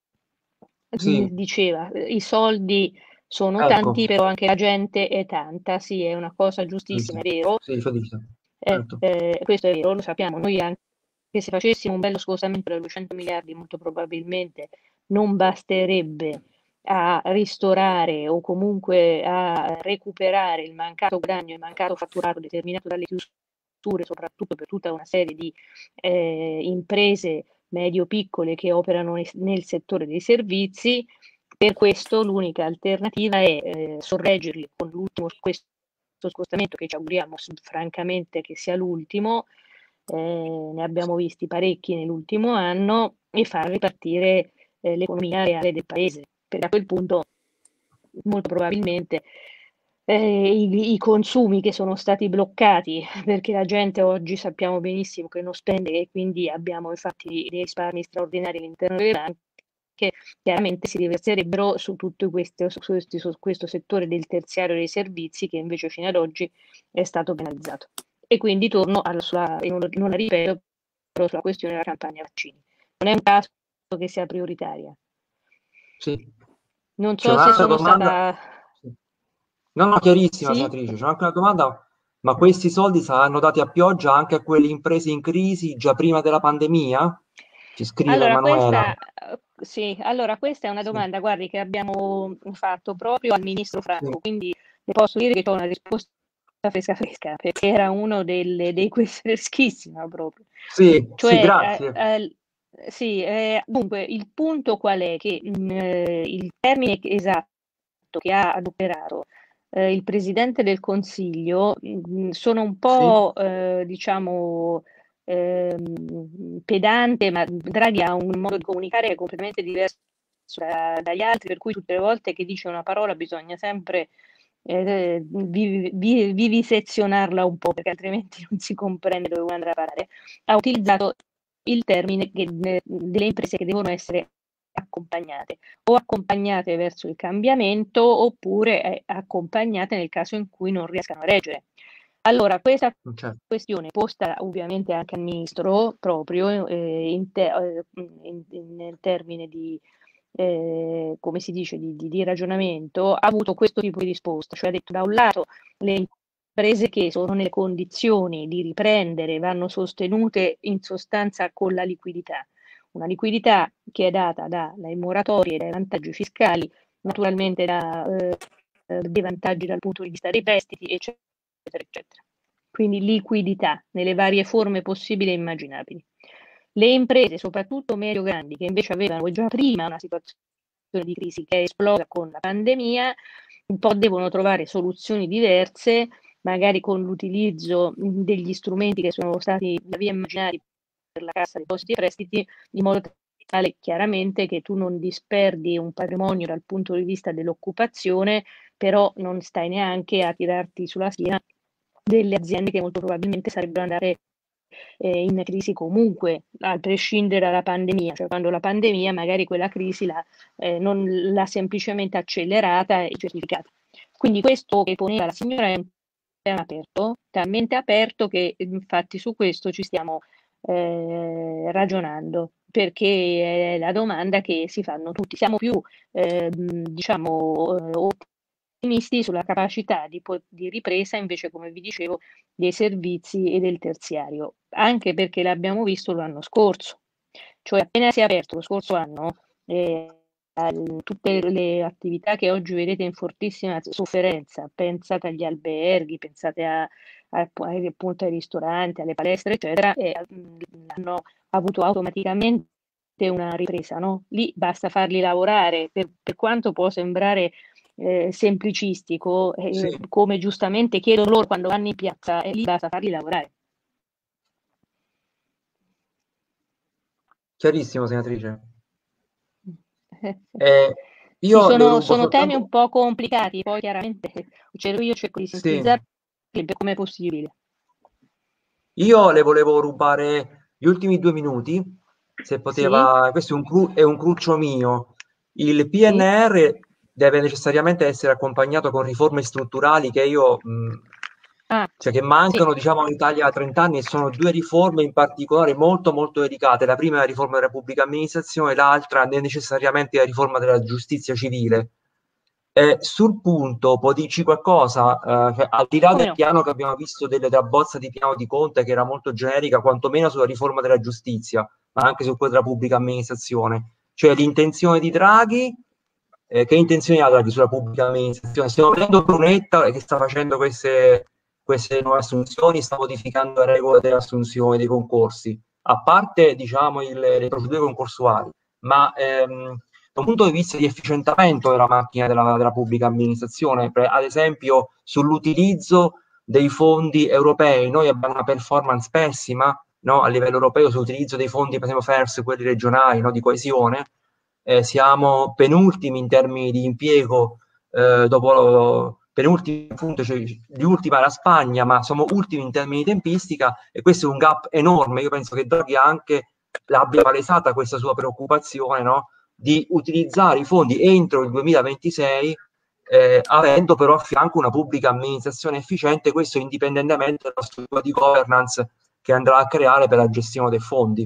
diceva i soldi sono tanti, però anche la gente è tanta, sì, è una cosa giustissima, è vero. Certo. Questo è vero, lo sappiamo, noi anche se facessimo un bello scostamento da 200 miliardi molto probabilmente non basterebbe a ristorare o comunque a recuperare il mancato guadagno, il mancato fatturato determinato dalle chiusure, soprattutto per tutta una serie di imprese medio-piccole che operano nel settore dei servizi. Per questo l'unica alternativa è sorreggerli con questo scostamento che ci auguriamo francamente che sia l'ultimo, ne abbiamo visti parecchi nell'ultimo anno, e far ripartire l'economia reale del paese, perché a quel punto molto probabilmente i consumi che sono stati bloccati, perché la gente oggi sappiamo benissimo che non spende, e quindi abbiamo infatti dei risparmi straordinari all'interno delle banche, che chiaramente si riverserebbero su tutto su questo settore del terziario dei servizi, che invece fino ad oggi è stato penalizzato. E quindi torno e non la ripeto, però sulla questione della campagna vaccini. Non è un caso che sia prioritaria. Sì. Non so se sono stata... No, chiarissima, sì? senatrice. C'è anche una domanda, ma questi soldi saranno dati a pioggia anche a quelle imprese in crisi già prima della pandemia? Ci scrive Emanuela. Allora questa è una domanda, guardi, che abbiamo fatto proprio al ministro Franco, quindi le posso dire che ho una risposta fresca, perché era uno dei quesiti freschissima proprio. Sì, grazie. Dunque, il punto qual è? Che il termine esatto che ha adoperato il Presidente del Consiglio sono un po', diciamo, pedante, ma Draghi ha un modo di comunicare che è completamente diverso dagli altri, per cui tutte le volte che dice una parola bisogna sempre vivisezionarla un po', perché altrimenti non si comprende dove vuole andare a parare. Ha utilizzato il termine delle imprese che devono essere accompagnate verso il cambiamento, oppure accompagnate nel caso in cui non riescano a reggere. Allora, questa questione posta ovviamente anche al Ministro, proprio nel termine di, come si dice, di ragionamento, ha avuto questo tipo di risposta, cioè ha detto: da un lato le imprese che sono nelle condizioni di riprendere vanno sostenute in sostanza con la liquidità, una liquidità che è data dalle moratorie e dai vantaggi fiscali, naturalmente dei vantaggi dal punto di vista dei prestiti, eccetera, eccetera. Quindi liquidità nelle varie forme possibili e immaginabili. Le imprese, soprattutto medio-grandi, che invece avevano già prima una situazione di crisi che è esplosa con la pandemia, un po' devono trovare soluzioni diverse, magari con l'utilizzo degli strumenti che sono stati via immaginati per la Cassa Depositi e Prestiti, in modo tale chiaramente che tu non disperdi un patrimonio dal punto di vista dell'occupazione, però non stai neanche a tirarti sulla schiena delle aziende che molto probabilmente sarebbero andate in crisi comunque, a prescindere dalla pandemia, cioè quando la pandemia magari quella crisi non l'ha semplicemente accelerata e certificata. Quindi questo che poneva la signora è un tema aperto, talmente aperto che infatti su questo ci stiamo ragionando, perché è la domanda che si fanno tutti. Siamo più diciamo ottimisti sulla capacità di ripresa, invece, come vi dicevo, dei servizi e del terziario, anche perché l'abbiamo visto l'anno scorso, cioè appena si è aperto lo scorso anno, tutte le attività che oggi vedete in fortissima sofferenza, pensate agli alberghi, pensate appunto ai ristoranti, alle palestre, eccetera, hanno avuto automaticamente una ripresa, no? Lì basta farli lavorare, per quanto può sembrare semplicistico, come giustamente chiedono loro quando vanno in piazza, lì basta farli lavorare. Chiarissimo, senatrice. Sono temi un po' complicati, poi chiaramente io cerco di sintetizzarli per come è possibile. Io le volevo rubare gli ultimi 2 minuti, se poteva. Sì. Questo è un cruccio mio. Il PNR deve necessariamente essere accompagnato con riforme strutturali che cioè che mancano, diciamo, in Italia da 30 anni, e sono 2 riforme in particolare molto molto delicate. La prima è la riforma della pubblica amministrazione, l'altra è necessariamente la riforma della giustizia civile. Sul punto può dirci qualcosa, cioè, al di là del piano che abbiamo visto della bozza di piano di Conte, che era molto generica, quantomeno sulla riforma della giustizia, ma anche su quella della pubblica amministrazione, cioè l'intenzione di Draghi, che intenzioni ha Draghi sulla pubblica amministrazione? Stiamo vedendo Brunetta che sta facendo queste nuove assunzioni, sta modificando le regole delle assunzioni, dei concorsi. a parte diciamo le procedure concorsuali, ma da un punto di vista di efficientamento della macchina della pubblica amministrazione, ad esempio sull'utilizzo dei fondi europei, noi abbiamo una performance pessima, no, a livello europeo sull'utilizzo dei fondi, per esempio FERS, quelli regionali, no, di coesione. Siamo penultimi in termini di impiego, dopo penultimi appunto, cioè, di ultima la Spagna, ma siamo ultimi in termini di tempistica, e questo è un gap enorme. Io penso che Draghi anche l'abbia palesata questa sua preoccupazione, no, di utilizzare i fondi entro il 2026, avendo però a fianco una pubblica amministrazione efficiente, questo indipendentemente dalla struttura di governance che andrà a creare per la gestione dei fondi.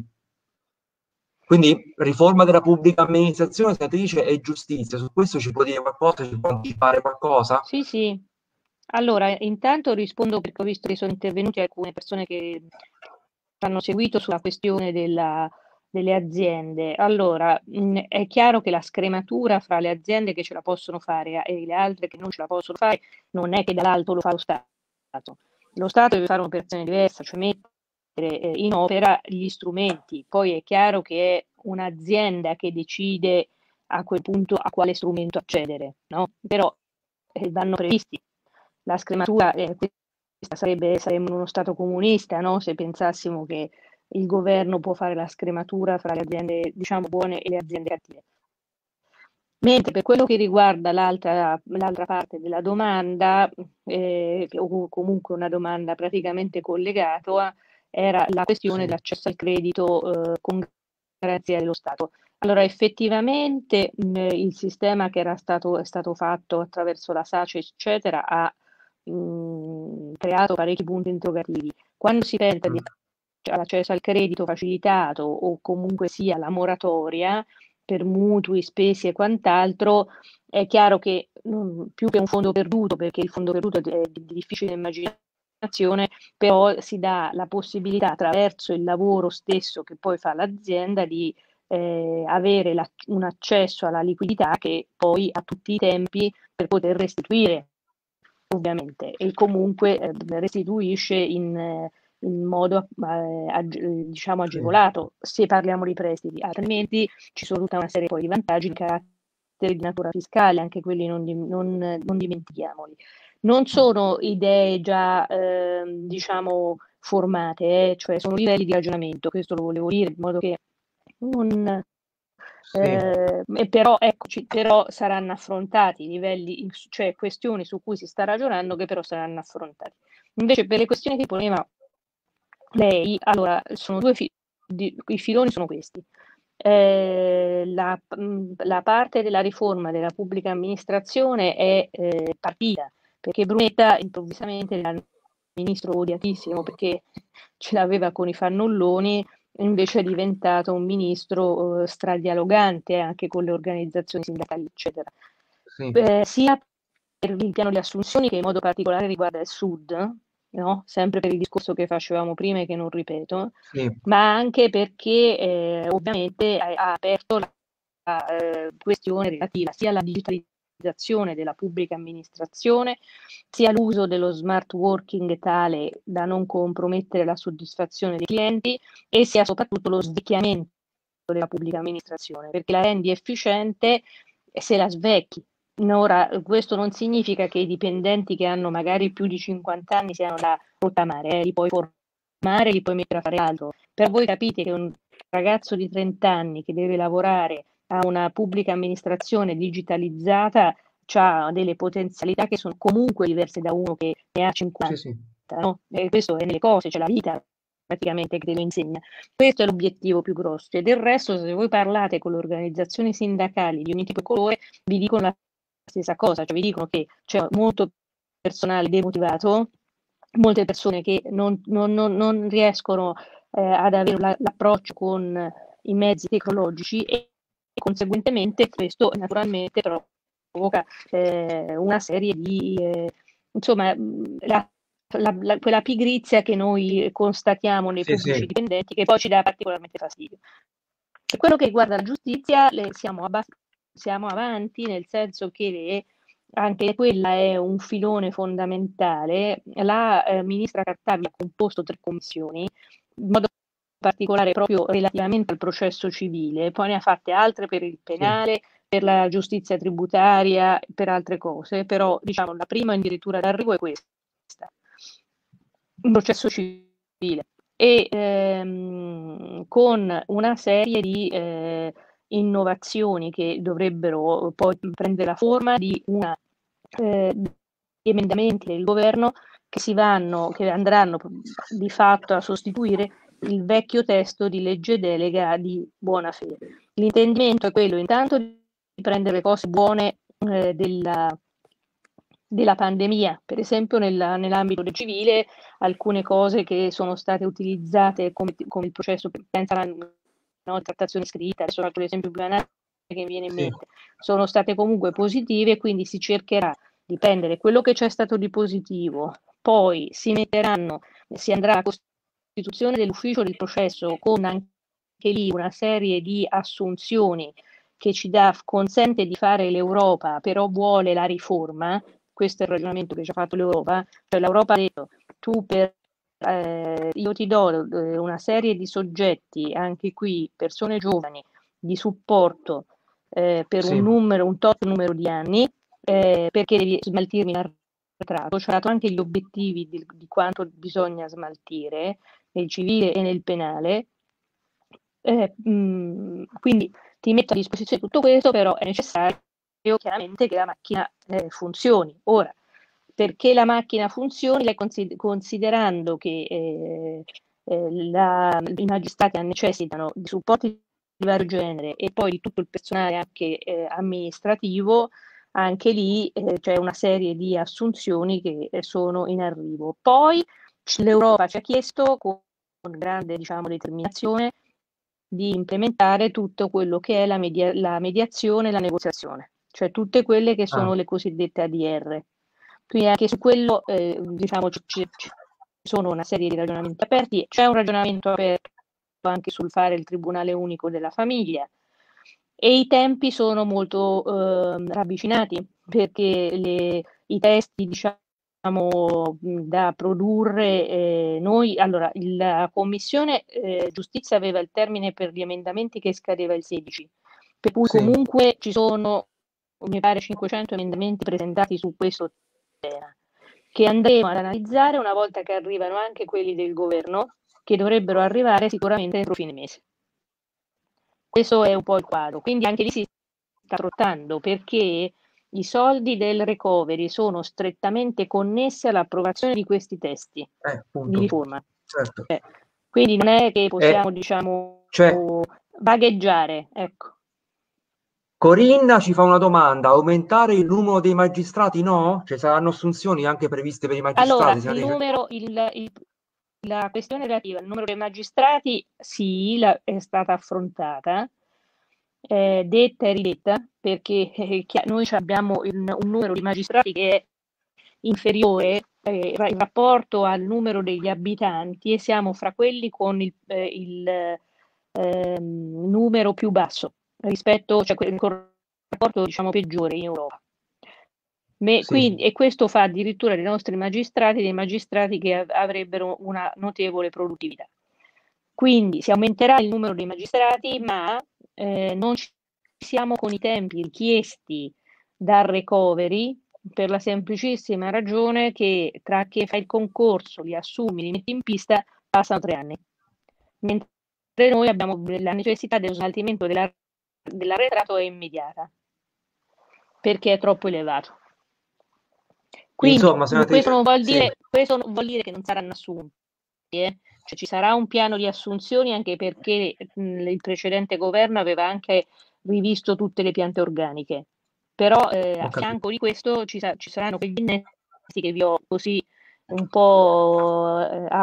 Quindi riforma della pubblica amministrazione, senatrice, e giustizia. Su questo ci può dire qualcosa? Ci può anticipare qualcosa? Sì. Allora, intanto rispondo perché ho visto che sono intervenute alcune persone che hanno seguito sulla questione delle aziende. Allora, è chiaro che la scrematura fra le aziende che ce la possono fare e le altre che non ce la possono fare non è che dall'alto lo fa lo Stato. Lo Stato deve fare un'operazione diversa, cioè mettere in opera gli strumenti. Poi è chiaro che è un'azienda che decide a quel punto a quale strumento accedere, no? Però vanno previsti. La scrematura, saremmo uno Stato comunista, no? Se pensassimo che il governo può fare la scrematura fra le aziende, diciamo, buone e le aziende cattive. Mentre per quello che riguarda l'altra parte della domanda, o comunque una domanda praticamente collegata, era la questione dell'accesso al credito con garanzia dello Stato. Allora, effettivamente il sistema che è stato fatto attraverso la SACE, eccetera, ha creato parecchi punti interrogativi. Quando si pensa all'accesso al credito facilitato o comunque sia la moratoria per mutui, spese e quant'altro, è chiaro che più che un fondo perduto, perché il fondo perduto è di difficile immaginazione, però si dà la possibilità attraverso il lavoro stesso che poi fa l'azienda di avere un accesso alla liquidità che poi a tutti i tempi per poter restituire, ovviamente, e comunque restituisce in modo diciamo agevolato, se parliamo di prestiti, altrimenti ci sono tutta una serie poi di vantaggi di carattere di natura fiscale, anche quelli non dimentichiamoli. Non sono idee già diciamo formate, cioè sono livelli di ragionamento, questo lo volevo dire, in modo che non però saranno affrontati livelli, cioè questioni su cui si sta ragionando che però saranno affrontati. Invece per le questioni che poneva lei, allora sono i filoni sono questi. La parte della riforma della pubblica amministrazione è partita perché Brunetta improvvisamente era il ministro odiatissimo perché ce l'aveva con i fannulloni, invece è diventato un ministro stradialogante anche con le organizzazioni sindacali, eccetera. Sia per il piano di assunzioni che in modo particolare riguarda il Sud, no? Sempre per il discorso che facevamo prima e che non ripeto, ma anche perché ovviamente ha aperto la questione relativa sia alla digitalizzazione della pubblica amministrazione, sia l'uso dello smart working tale da non compromettere la soddisfazione dei clienti, e sia soprattutto lo svecchiamento della pubblica amministrazione, perché la rendi efficiente se la svecchi. Ora, questo non significa che i dipendenti che hanno magari più di 50 anni siano da rottamare, li puoi formare, li puoi mettere a fare altro. Per voi capite che un ragazzo di 30 anni che deve lavorare a una pubblica amministrazione digitalizzata ha delle potenzialità che sono comunque diverse da uno che ne ha 50. No? E questo è nelle cose, c'è la vita praticamente che te lo insegna. Questo è l'obiettivo più grosso, e del resto se voi parlate con le organizzazioni sindacali di ogni tipo e colore vi dicono la stessa cosa, cioè vi dicono che c'è molto personale demotivato, molte persone che non riescono ad avere l'approccio con i mezzi tecnologici, e conseguentemente questo naturalmente provoca una serie di insomma quella pigrizia che noi constatiamo nei pubblici dipendenti, che poi ci dà particolarmente fastidio. E quello che riguarda la giustizia siamo avanti, nel senso che anche quella è un filone fondamentale. La ministra Cartabia ha composto 3 commissioni, in modo particolare proprio relativamente al processo civile, poi ne ha fatte altre per il penale, per la giustizia tributaria, per altre cose, però diciamo la prima addirittura d'arrivo è questa, un processo civile, e con una serie di innovazioni che dovrebbero poi prendere la forma di emendamenti del governo che andranno di fatto a sostituire il vecchio testo di legge delega di buona fede. L'intendimento è quello intanto di prendere le cose buone della pandemia, per esempio nell'ambito del civile, alcune cose che sono state utilizzate come il processo, pensa alla trattazione scritta, adesso faccio l'esempio più banale che mi viene in mente, sono state comunque positive, quindi si cercherà di prendere quello che c'è stato di positivo, poi si andrà alla costituzione dell'ufficio del processo con anche lì una serie di assunzioni che consente di fare l'Europa, però vuole la riforma. Questo è il ragionamento che ci ha fatto l'Europa, cioè l'Europa ha detto io ti do una serie di soggetti, anche qui persone giovani, di supporto per un tot numero di anni, perché devi smaltirmi l'arretrato, ci ha dato anche gli obiettivi di quanto bisogna smaltire nel civile e nel penale, quindi ti metto a disposizione tutto questo, però è necessario chiaramente che la macchina funzioni. Ora, perché la macchina funzioni, considerando che i magistrati necessitano di supporti di vario genere e poi di tutto il personale anche amministrativo, anche lì c'è una serie di assunzioni che sono in arrivo. Poi l'Europa ci ha chiesto con grande determinazione di implementare tutto quello che è la mediazione e la negoziazione, cioè tutte quelle che sono le cosiddette ADR. Quindi anche su quello ci sono una serie di ragionamenti aperti, c'è un ragionamento aperto anche sul fare il Tribunale Unico della Famiglia, e i tempi sono molto ravvicinati, perché i testi da produrre allora la Commissione Giustizia aveva il termine per gli emendamenti che scadeva il 16, per cui comunque ci sono, mi pare, 500 emendamenti presentati su questo tema, che andremo ad analizzare una volta che arrivano anche quelli del governo, che dovrebbero arrivare sicuramente entro fine mese. Questo è un po' il quadro, quindi anche lì si sta trattando, perché i soldi del recovery sono strettamente connessi all'approvazione di questi testi di riforma. Certo. Quindi non è che possiamo vagheggiare. Ecco. Corinna ci fa una domanda: aumentare il numero dei magistrati no? Cioè saranno assunzioni anche previste per i magistrati? Allora, la questione relativa al numero dei magistrati è stata affrontata, detta e ridetta, perché noi abbiamo un numero di magistrati che è inferiore in rapporto al numero degli abitanti, e siamo fra quelli con il numero più basso rispetto, cioè con il rapporto peggiore in Europa. Quindi, e questo fa addirittura dei nostri magistrati dei magistrati che avrebbero una notevole produttività. Quindi si aumenterà il numero dei magistrati, ma non ci siamo con i tempi richiesti dal recovery, per la semplicissima ragione che tra che fai il concorso, li assumi, li metti in pista, passano 3 anni. Mentre noi abbiamo la necessità dello smaltimento dell'arretrato è immediata, perché è troppo elevato. Quindi questo non vuol dire che non saranno assunti, Cioè, ci sarà un piano di assunzioni, anche perché il precedente governo aveva anche rivisto tutte le piante organiche, però a fianco di questo ci saranno quegli innesti che vi ho così un po'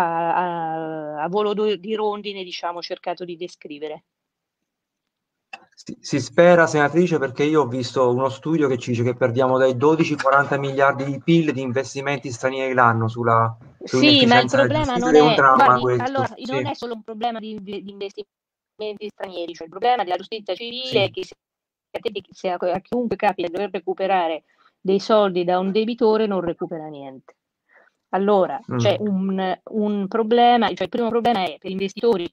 a volo di rondine cercato di descrivere. Si spera, senatrice, perché io ho visto uno studio che ci dice che perdiamo dai 12-40 miliardi di PIL di investimenti stranieri l'anno sulla ma il problema non è, non è solo un problema di investimenti stranieri, cioè il problema della giustizia civile è che se a chiunque capita di dover recuperare dei soldi da un debitore non recupera niente. Allora c'è un problema, cioè il primo problema è per gli investitori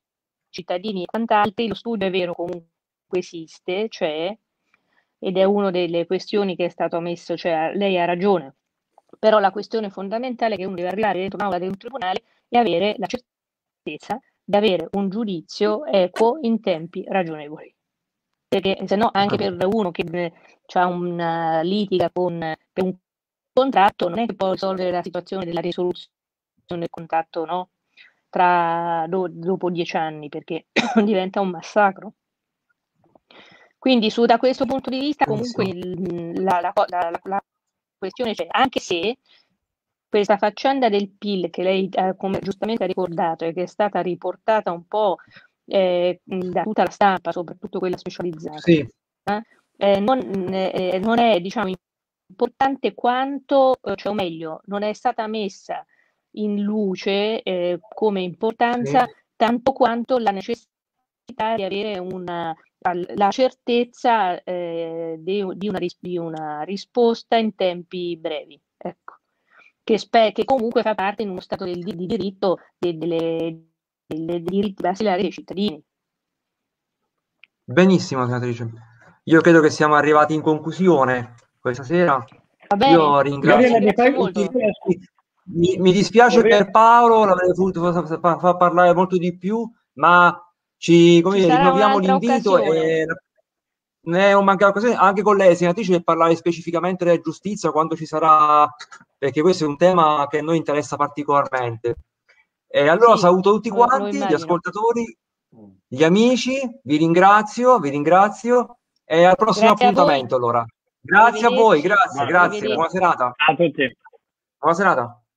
cittadini e quant'altro. Lo studio è vero, comunque esiste, cioè, ed è una delle questioni che è stato messo, cioè lei ha ragione, però la questione fondamentale è che uno deve arrivare dentro un'aula di un tribunale e avere la certezza di avere un giudizio equo in tempi ragionevoli. Perché se no anche per uno che ha una litiga per un contratto non è che può risolvere la situazione della risoluzione del contratto, no? Dopo 10 anni, perché diventa un massacro. Quindi da questo punto di vista comunque la questione c'è, anche se questa faccenda del PIL che lei come giustamente ha ricordato e che è stata riportata un po' da tutta la stampa, soprattutto quella specializzata, sì. non è diciamo importante quanto, cioè, o meglio, non è stata messa in luce come importanza tanto quanto la necessità di avere la certezza di una risposta in tempi brevi, ecco, che comunque fa parte in uno stato di diritto dei diritti basilari dei cittadini. Benissimo, senatrice. Io credo che siamo arrivati in conclusione questa sera. Va bene. Io ringrazio molto. Mi dispiace per Paolo, l'avrei voluto far parlare molto di più, ma rinnoviamo l'invito e non è un mancata occasione anche con lei, senatrice, per parlare specificamente della giustizia quando ci sarà, perché questo è un tema che a noi interessa particolarmente. E allora saluto tutti quanti, gli ascoltatori, gli amici, vi ringrazio e al prossimo appuntamento allora. Grazie a voi, grazie, buona serata. A tutti. Buona serata.